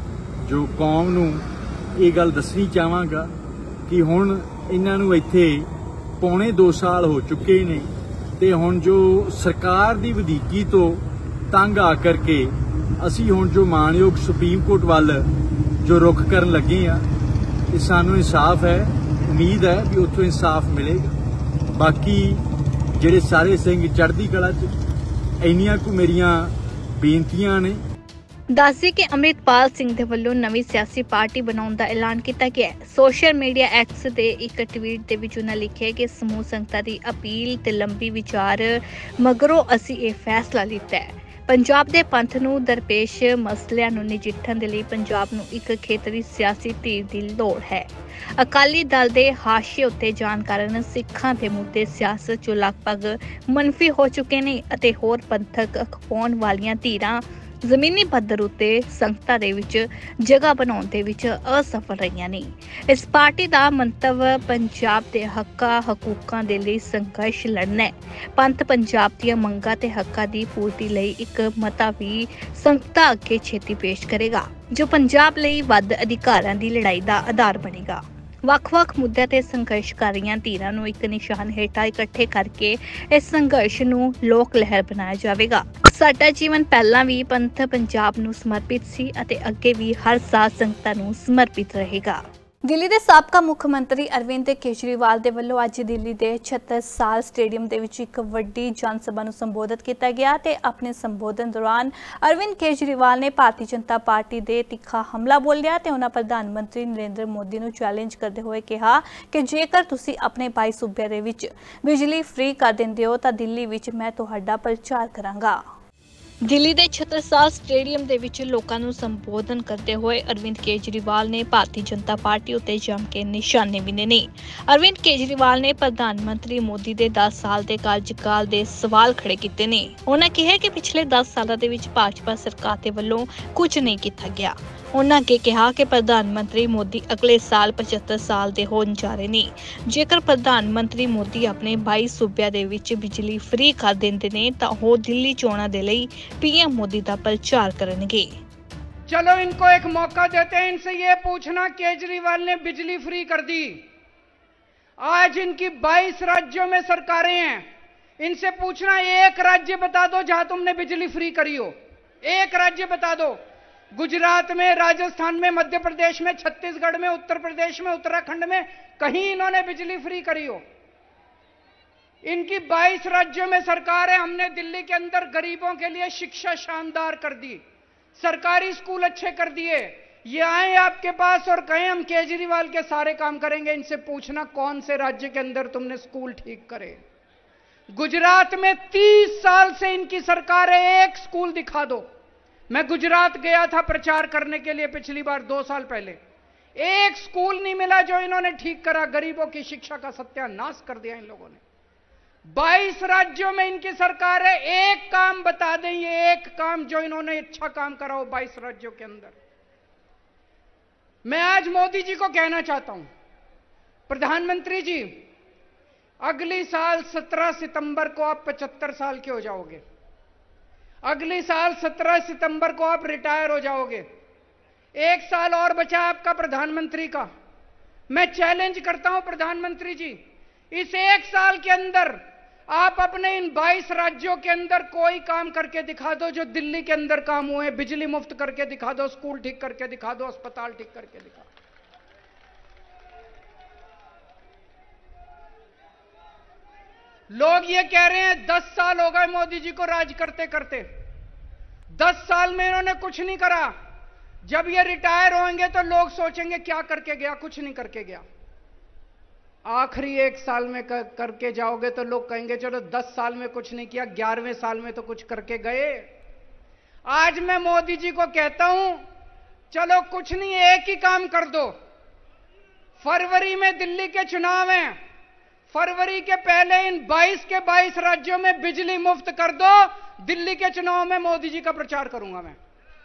ਜੋ ਕੌਮ ਨੂੰ ਇਹ ਗੱਲ ਦੱਸਣੀ ਚਾਹਾਂਗਾ ਕਿ ਹੁਣ ਇਹਨਾਂ ਨੂੰ ਇੱਥੇ ਪੌਣੇ ਦੋ ਸਾਲ ਹੋ ਚੁੱਕੇ ਨੇ ਤੇ ਹੁਣ ਜੋ ਸਰਕਾਰ ਦੀ ਵਧੀਕੀ ਤੋਂ ਤੰਗ ਆ ਕਰਕੇ ਅਸੀਂ ਹੁਣ ਜੋ ਮਾਣਯੋਗ ਸੁਪਰੀਮ ਕੋਰਟ ਵੱਲ ਜੋ ਰੁਖ ਕਰਨ ਲੱਗੇ ਆ, ਇਹ ਸਾਨੂੰ ਇਨਸਾਫ ਹੈ, ਉਮੀਦ ਹੈ ਕਿ ਉੱਥੋਂ ਇਨਸਾਫ ਮਿਲੇਗਾ। ਬਾਕੀ ਜਿਹੜੇ ਸਾਰੇ ਸਿੰਘ ਚੜ੍ਹਦੀ ਕਲਾ 'ਚ, ਇੰਨੀਆਂ ਕੁ ਮੇਰੀਆਂ ਬੇਨਤੀਆਂ ਨੇ। ਦੱਸਦੇ ਕਿ ਅੰਮ੍ਰਿਤਪਾਲ ਸਿੰਘ ਦੇ ਵੱਲੋਂ ਨਵੀਂ ਸਿਆਸੀ ਪਾਰਟੀ ਬਣਾਉਣ ਦਾ ਐਲਾਨ ਕੀਤਾ ਗਿਆ ਹੈ। ਸੋਸ਼ਲ ਮੀਡੀਆ ਐਕਸ ਦੇ ਇੱਕ ਟਵੀਟ ਦੇ ਵਿੱਚ ਉਹਨਾਂ ਲਿਖਿਆ ਕਿ ਸਮੂਹ ਸੰਗਤਾਂ ਦੀ ਅਪੀਲ ਤੇ ਲੰਬੀ ਵਿਚਾਰ ਮਗਰੋਂ ਅਸੀਂ ਇਹ ਫੈਸਲਾ ਲਿੱਤਾ ਹੈ। ਪੰਜਾਬ ਦੇ ਪੰਥ ਨੂੰ ਦਰਪੇਸ਼ ਮਸਲਿਆਂ ਨੂੰ ਨਜਿੱਠਣ ਦੇ ਲਈ ਪੰਜਾਬ ਨੂੰ ਇੱਕ ਖੇਤਰੀ ਸਿਆਸੀ ਧਿਰ ਦੀ ਲੋੜ ਹੈ। ਅਕਾਲੀ ਦਲ ਦੇ ਹਾਸ਼ੀਏ ਉੱਤੇ ਜਾਣ ਕਾਰਨ ਸਿੱਖਾਂ ਦੇ ਮੁੱਦੇ ਸਿਆਸਤ 'ਚੋਂ ਲਗਭਗ ਮੰਨਫੀ ਹੋ ਚੁੱਕੇ ਨੇ ਅਤੇ ਹੋਰ ਪੰਥਕ ਅਖਵਾਉਣ ਵਾਲੀਆਂ ਧਿਰਾਂ ਜ਼ਮੀਨੀ ਪੱਧਰ ਉੱਤੇ ਸੰਗਤਾਂ ਦੇ ਵਿੱਚ ਜਗ੍ਹਾ ਬਣਾਉਣ ਦੇ ਵਿੱਚ ਅਸਫਲ ਰਹੀਆਂ ਨੇ। ਇਸ ਪਾਰਟੀ ਦਾ ਮੰਤਵ ਪੰਜਾਬ ਦੇ ਹੱਕਾਂ ਹਕੂਕਾਂ ਦੇ ਲਈ ਸੰਘਰਸ਼ ਲੜਨਾ ਹੈ। ਪੰਥ ਪੰਜਾਬ ਦੀਆਂ ਮੰਗਾਂ ਤੇ ਹੱਕਾਂ ਦੀ ਪੂਰਤੀ ਲਈ ਇੱਕ ਮਤਾ ਵੀ ਸੰਗਤਾਂ ਅੱਗੇ ਛੇਤੀ ਪੇਸ਼ ਕਰੇਗਾ ਜੋ ਪੰਜਾਬ ਲਈ ਵੱਧ ਅਧਿਕਾਰਾਂ ਦੀ ਲੜਾਈ ਦਾ ਆਧਾਰ ਬਣੇਗਾ। ਵੱਖ-ਵੱਖ ਮੁੱਦਿਆਂ ਤੇ ਸੰਘਰਸ਼ ਕਰ ਰਹੀਆਂ ਧਿਰਾਂ ਨੂੰ ਇੱਕ ਨਿਸ਼ਾਨ ਹੇਠਾਂ ਇਕੱਠੇ ਕਰਕੇ ਇਸ ਸੰਘਰਸ਼ ਨੂੰ ਲੋਕ ਲਹਿਰ ਬਣਾਇਆ ਜਾਵੇਗਾ। ਸਾਡਾ ਜੀਵਨ ਪਹਿਲਾਂ ਵੀ ਪੰਥ ਪੰਜਾਬ ਨੂੰ ਸਮਰਪਿਤ ਸੀ ਅਤੇ ਅੱਗੇ ਵੀ ਹਰ ਸਾਲ ਸੰਗਤਾਂ ਨੂੰ ਸਮਰਪਿਤ ਰਹੇਗਾ। ਦਿੱਲੀ ਦੇ ਸਾਬਕਾ ਮੁੱਖ ਮੰਤਰੀ ਅਰਵਿੰਦ ਕੇਜਰੀਵਾਲ ਦੇ ਵੱਲੋਂ ਅੱਜ ਦਿੱਲੀ ਦੇ ਛੱਤਰ ਸਾਲ ਸਟੇਡੀਅਮ ਦੇ ਵਿੱਚ ਇੱਕ ਵੱਡੀ ਜਨ ਸਭਾ ਨੂੰ ਸੰਬੋਧਿਤ ਕੀਤਾ ਗਿਆ ਤੇ ਆਪਣੇ ਸੰਬੋਧਨ ਦੌਰਾਨ ਅਰਵਿੰਦ ਕੇਜਰੀਵਾਲ ਨੇ ਭਾਰਤੀ ਜਨਤਾ ਪਾਰਟੀ ਦੇ ਤਿੱਖਾ ਹਮਲਾ ਬੋਲਿਆ ਤੇ ਉਹਨਾਂ ਪ੍ਰਧਾਨ ਮੰਤਰੀ ਨਰਿੰਦਰ ਮੋਦੀ ਨੂੰ ਚੈਲੰਜ ਕਰਦੇ ਹੋਏ ਕਿਹਾ ਕਿ ਜੇਕਰ ਤੁਸੀਂ ਆਪਣੇ ਬਾਈ ਸੂਬਿਆਂ ਦੇ ਵਿੱਚ ਬਿਜਲੀ ਫ੍ਰੀ ਕਰ ਦਿੰਦੇ ਹੋ ਤਾਂ ਦਿੱਲੀ ਵਿੱਚ ਮੈਂ ਤੁਹਾਡਾ ਪ੍ਰਚਾਰ ਕਰਾਂਗਾ। ਦਿੱਲੀ ਦੇ ਛੱਤਰ ਸਾਲ ਸਟੇਡੀਅਮ ਦੇ ਵਿੱਚ ਲੋਕਾਂ ਨੂੰ ਸੰਬੋਧਨ ਕਰਦੇ ਹੋਏ ਅਰਵਿੰਦ ਕੇਜਰੀਵਾਲ ਨੇ ਭਾਰਤੀ ਜਨਤਾ ਪਾਰਟੀ ਉੱਤੇ ਜੰਮ ਕੇ ਨਿਸ਼ਾਨੇ ਬਿੰਨੇ ਨੇ। ਅਰਵਿੰਦ ਕੇਜਰੀਵਾਲ ਨੇ ਪ੍ਰਧਾਨ ਮੰਤਰੀ ਮੋਦੀ ਦੇ ਦਸ ਸਾਲ ਦੇ ਕਾਰਜਕਾਲ ਦੇ ਸਵਾਲ ਖੜੇ ਕੀਤੇ ਨੇ। ਉਹਨਾਂ ਕਿਹਾ ਕਿ ਪਿਛਲੇ ਦਸ ਸਾਲਾਂ ਦੇ ਵਿੱਚ ਭਾਜਪਾ ਸਰਕਾਰ ਦੇ ਵੱਲੋਂ ਕੁਝ ਨਹੀਂ ਕੀਤਾ ਗਿਆ। ਉਹਨਾਂ ਅੱਗੇ ਕਿਹਾ ਕਿ ਪ੍ਰਧਾਨ ਮੰਤਰੀ ਮੋਦੀ ਅਗਲੇ ਸਾਲ ਪਚੱਤਰ ਸਾਲ ਦੇ ਹੋਣ ਜਾ ਰਹੇ ਨੇ। ਜੇਕਰ ਪ੍ਰਧਾਨ ਮੰਤਰੀ ਮੋਦੀ ਆਪਣੇ ਬਾਈ ਸੂਬਿਆਂ ਦੇ ਵਿੱਚ ਬਿਜਲੀ ਫ੍ਰੀ ਕਰ ਦਿੰਦੇ ਨੇ ਤਾਂ ਉਹ ਦਿੱਲੀ ਚੋਣਾਂ ਦੇ ਲਈ पीएम मोदी का प्रचार करेंगे। चलो इनको एक मौका देते हैं, इनसे ये पूछना केजरीवाल ने बिजली फ्री कर दी। आज इनकी बाईस राज्यों में सरकारें हैं, इनसे पूछना एक राज्य बता दो जहां तुमने बिजली फ्री करी हो। एक राज्य बता दो, गुजरात में, राजस्थान में, मध्य प्रदेश में, छत्तीसगढ़ में, उत्तर प्रदेश में, उत्तराखंड में कहीं इन्होंने बिजली फ्री करी हो? इनकी बाईस राज्यों में सरकार है। हमने दिल्ली के अंदर गरीबों के लिए शिक्षा शानदार कर दी, सरकारी स्कूल अच्छे कर दिए। ये आए आपके पास और कहें हम केजरीवाल के सारे काम करेंगे। इनसे पूछना कौन से राज्य के अंदर तुमने स्कूल ठीक करे। गुजरात में तीस साल से इनकी सरकार है, एक स्कूल दिखा दो। मैं गुजरात गया था प्रचार करने के लिए पिछली बार दो साल पहले, एक स्कूल नहीं मिला जो इन्होंने ठीक करा। गरीबों की शिक्षा का सत्यानाश कर दिया इन लोगों ने। बाईस राज्यों में इनकी सरकार है, एक काम बता दें, ये एक काम जो इन्होंने अच्छा काम करा हो बाईस राज्यों के अंदर। मैं आज मोदी जी को कहना चाहता हूं, प्रधानमंत्री जी, अगली साल सत्रह सितंबर को आप पचहत्तर साल के हो जाओगे। अगली साल सत्रह सितंबर को आप रिटायर हो जाओगे। एक साल और बचा आपका प्रधानमंत्री का। मैं चैलेंज करता हूं प्रधानमंत्री जी, इस एक साल के अंदर आप अपने इन बाईस राज्यों के अंदर कोई काम करके दिखा दो जो दिल्ली के अंदर काम हुए। बिजली मुफ्त करके दिखा दो, स्कूल ठीक करके दिखा दो, अस्पताल ठीक करके दिखा दो। लोग ये कह रहे हैं दस साल हो गए मोदी जी को राज करते करते, दस साल में इन्होंने कुछ नहीं करा। जब ये रिटायर होंगे तो लोग सोचेंगे क्या करके गया, कुछ नहीं करके गया। आखिरी एक साल में कर, करके जाओगे तो लोग कहेंगे चलो दस साल में कुछ नहीं किया, ग्यारहवें साल में तो कुछ करके गए। आज मैं मोदी जी को कहता हूं, चलो कुछ नहीं, एक ही काम कर दो। फरवरी में दिल्ली के चुनाव हैं, फरवरी के पहले इन बाईस के बाईस राज्यों में बिजली मुफ्त कर दो। दिल्ली के चुनाव में मोदी जी का प्रचार करूंगा मैं।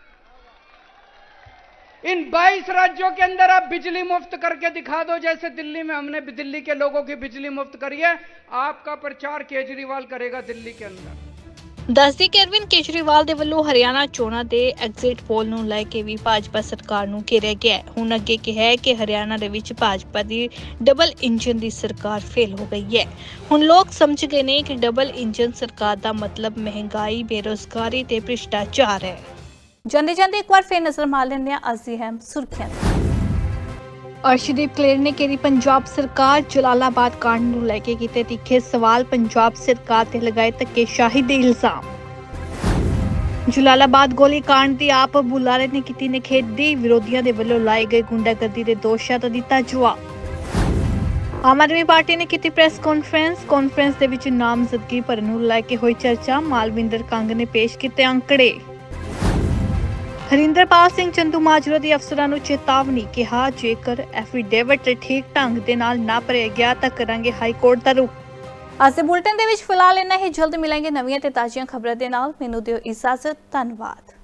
इन बाईस राज्यों के अंदर आप बिजली मुफ्त करके दिखा दो, जैसे दिल्ली में हमने दिल्ली के लोगों की बिजली मुफ्त करी है। आपका प्रचार केजरीवाल करेगा दिल्ली के अंदर। ਦੱਸਦੀ ਕਿ ਅਰਵਿੰਦ ਕੇਜਰੀਵਾਲ ਦੇ ਵੱਲੋਂ ਹਰਿਆਣਾ ਚੋਣਾਂ ਦੇ ਐਗਜ਼ਿਟ ਪੋਲ ਨੂੰ ਲੈ ਕੇ ਵੀ ਭਾਜਪਾ ਸਰਕਾਰ ਨੂੰ ਘੇਰਿਆ ਗਿਆ ਹੈ। ਹੁਣ ਅੱਗੇ ਕਿਹਾ ਹੈ ਕਿ ਹਰਿਆਣਾ ਦੇ ਵਿੱਚ ਭਾਜਪਾ ਦੀ ਡਬਲ ਇੰਜਨ ਦੀ ਸਰਕਾਰ ਫੇਲ ਹੋ ਗਈ ਹੈ। ਹੁਣ ਲੋਕ ਸਮਝ ਗਏ ਨੇ ਕਿ ਡਬਲ ਇੰਜਨ ਸਰਕਾਰ ਦਾ ਮਤਲਬ ਮਹਿੰਗਾਈ, ਬੇਰੁਜ਼ਗਾਰੀ ਤੇ ਭ੍ਰਿਸ਼ਟਾਚਾਰ ਹੈ। ਜਾਂਦੇ ਜਾਂਦੇ ਇੱਕ ਵਾਰ ਫਿਰ ਨਜ਼ਰ ਮਾਰ ਲੈਂਦੇ ਹਾਂ ਅੱਜ ਦੀ ਅਹਿਮ ਸੁਰਖੀਆਂ ਤੇ। अर्शदीप कलेर ने घेरी पंजाब सरकार। जलालाबाद कांड नूं लैके कीते तीखे सवाल। पंजाब सरकार ते लगाए धक्केशाही दे इल्जाम। जलालाबाद गोली कांड दी आप बुलारे ने कीती निखेधी। विरोधियों दे वल्लों लाए गए गुंडागर्दी दे दोषां दा दित्ता जवाब। आम आदमी पार्टी ने कीती प्रेस कॉन्फ्रेंस। कॉन्फ्रेंस दे विच नामजदगी भरन नूं लैके होई चर्चा। मालविंदर कंग ने पेश कीते आंकड़े। हरिंदरपाल सिंह चंदूमाजरा दी अफसरां नूं चेतावनी। कहा जेकर एफीडेविट ठीक ढंग दे नाल ना भरिया गया तां करांगे हाई कोर्ट दा रुख। अज दे बुलेटिन दे विच फिलहाल इन्ना ही। जल्द मिलांगे नवीं ते ताज़ियां खबरां दे नाल। मैनूं दिओ इजाजत। धन्नवाद।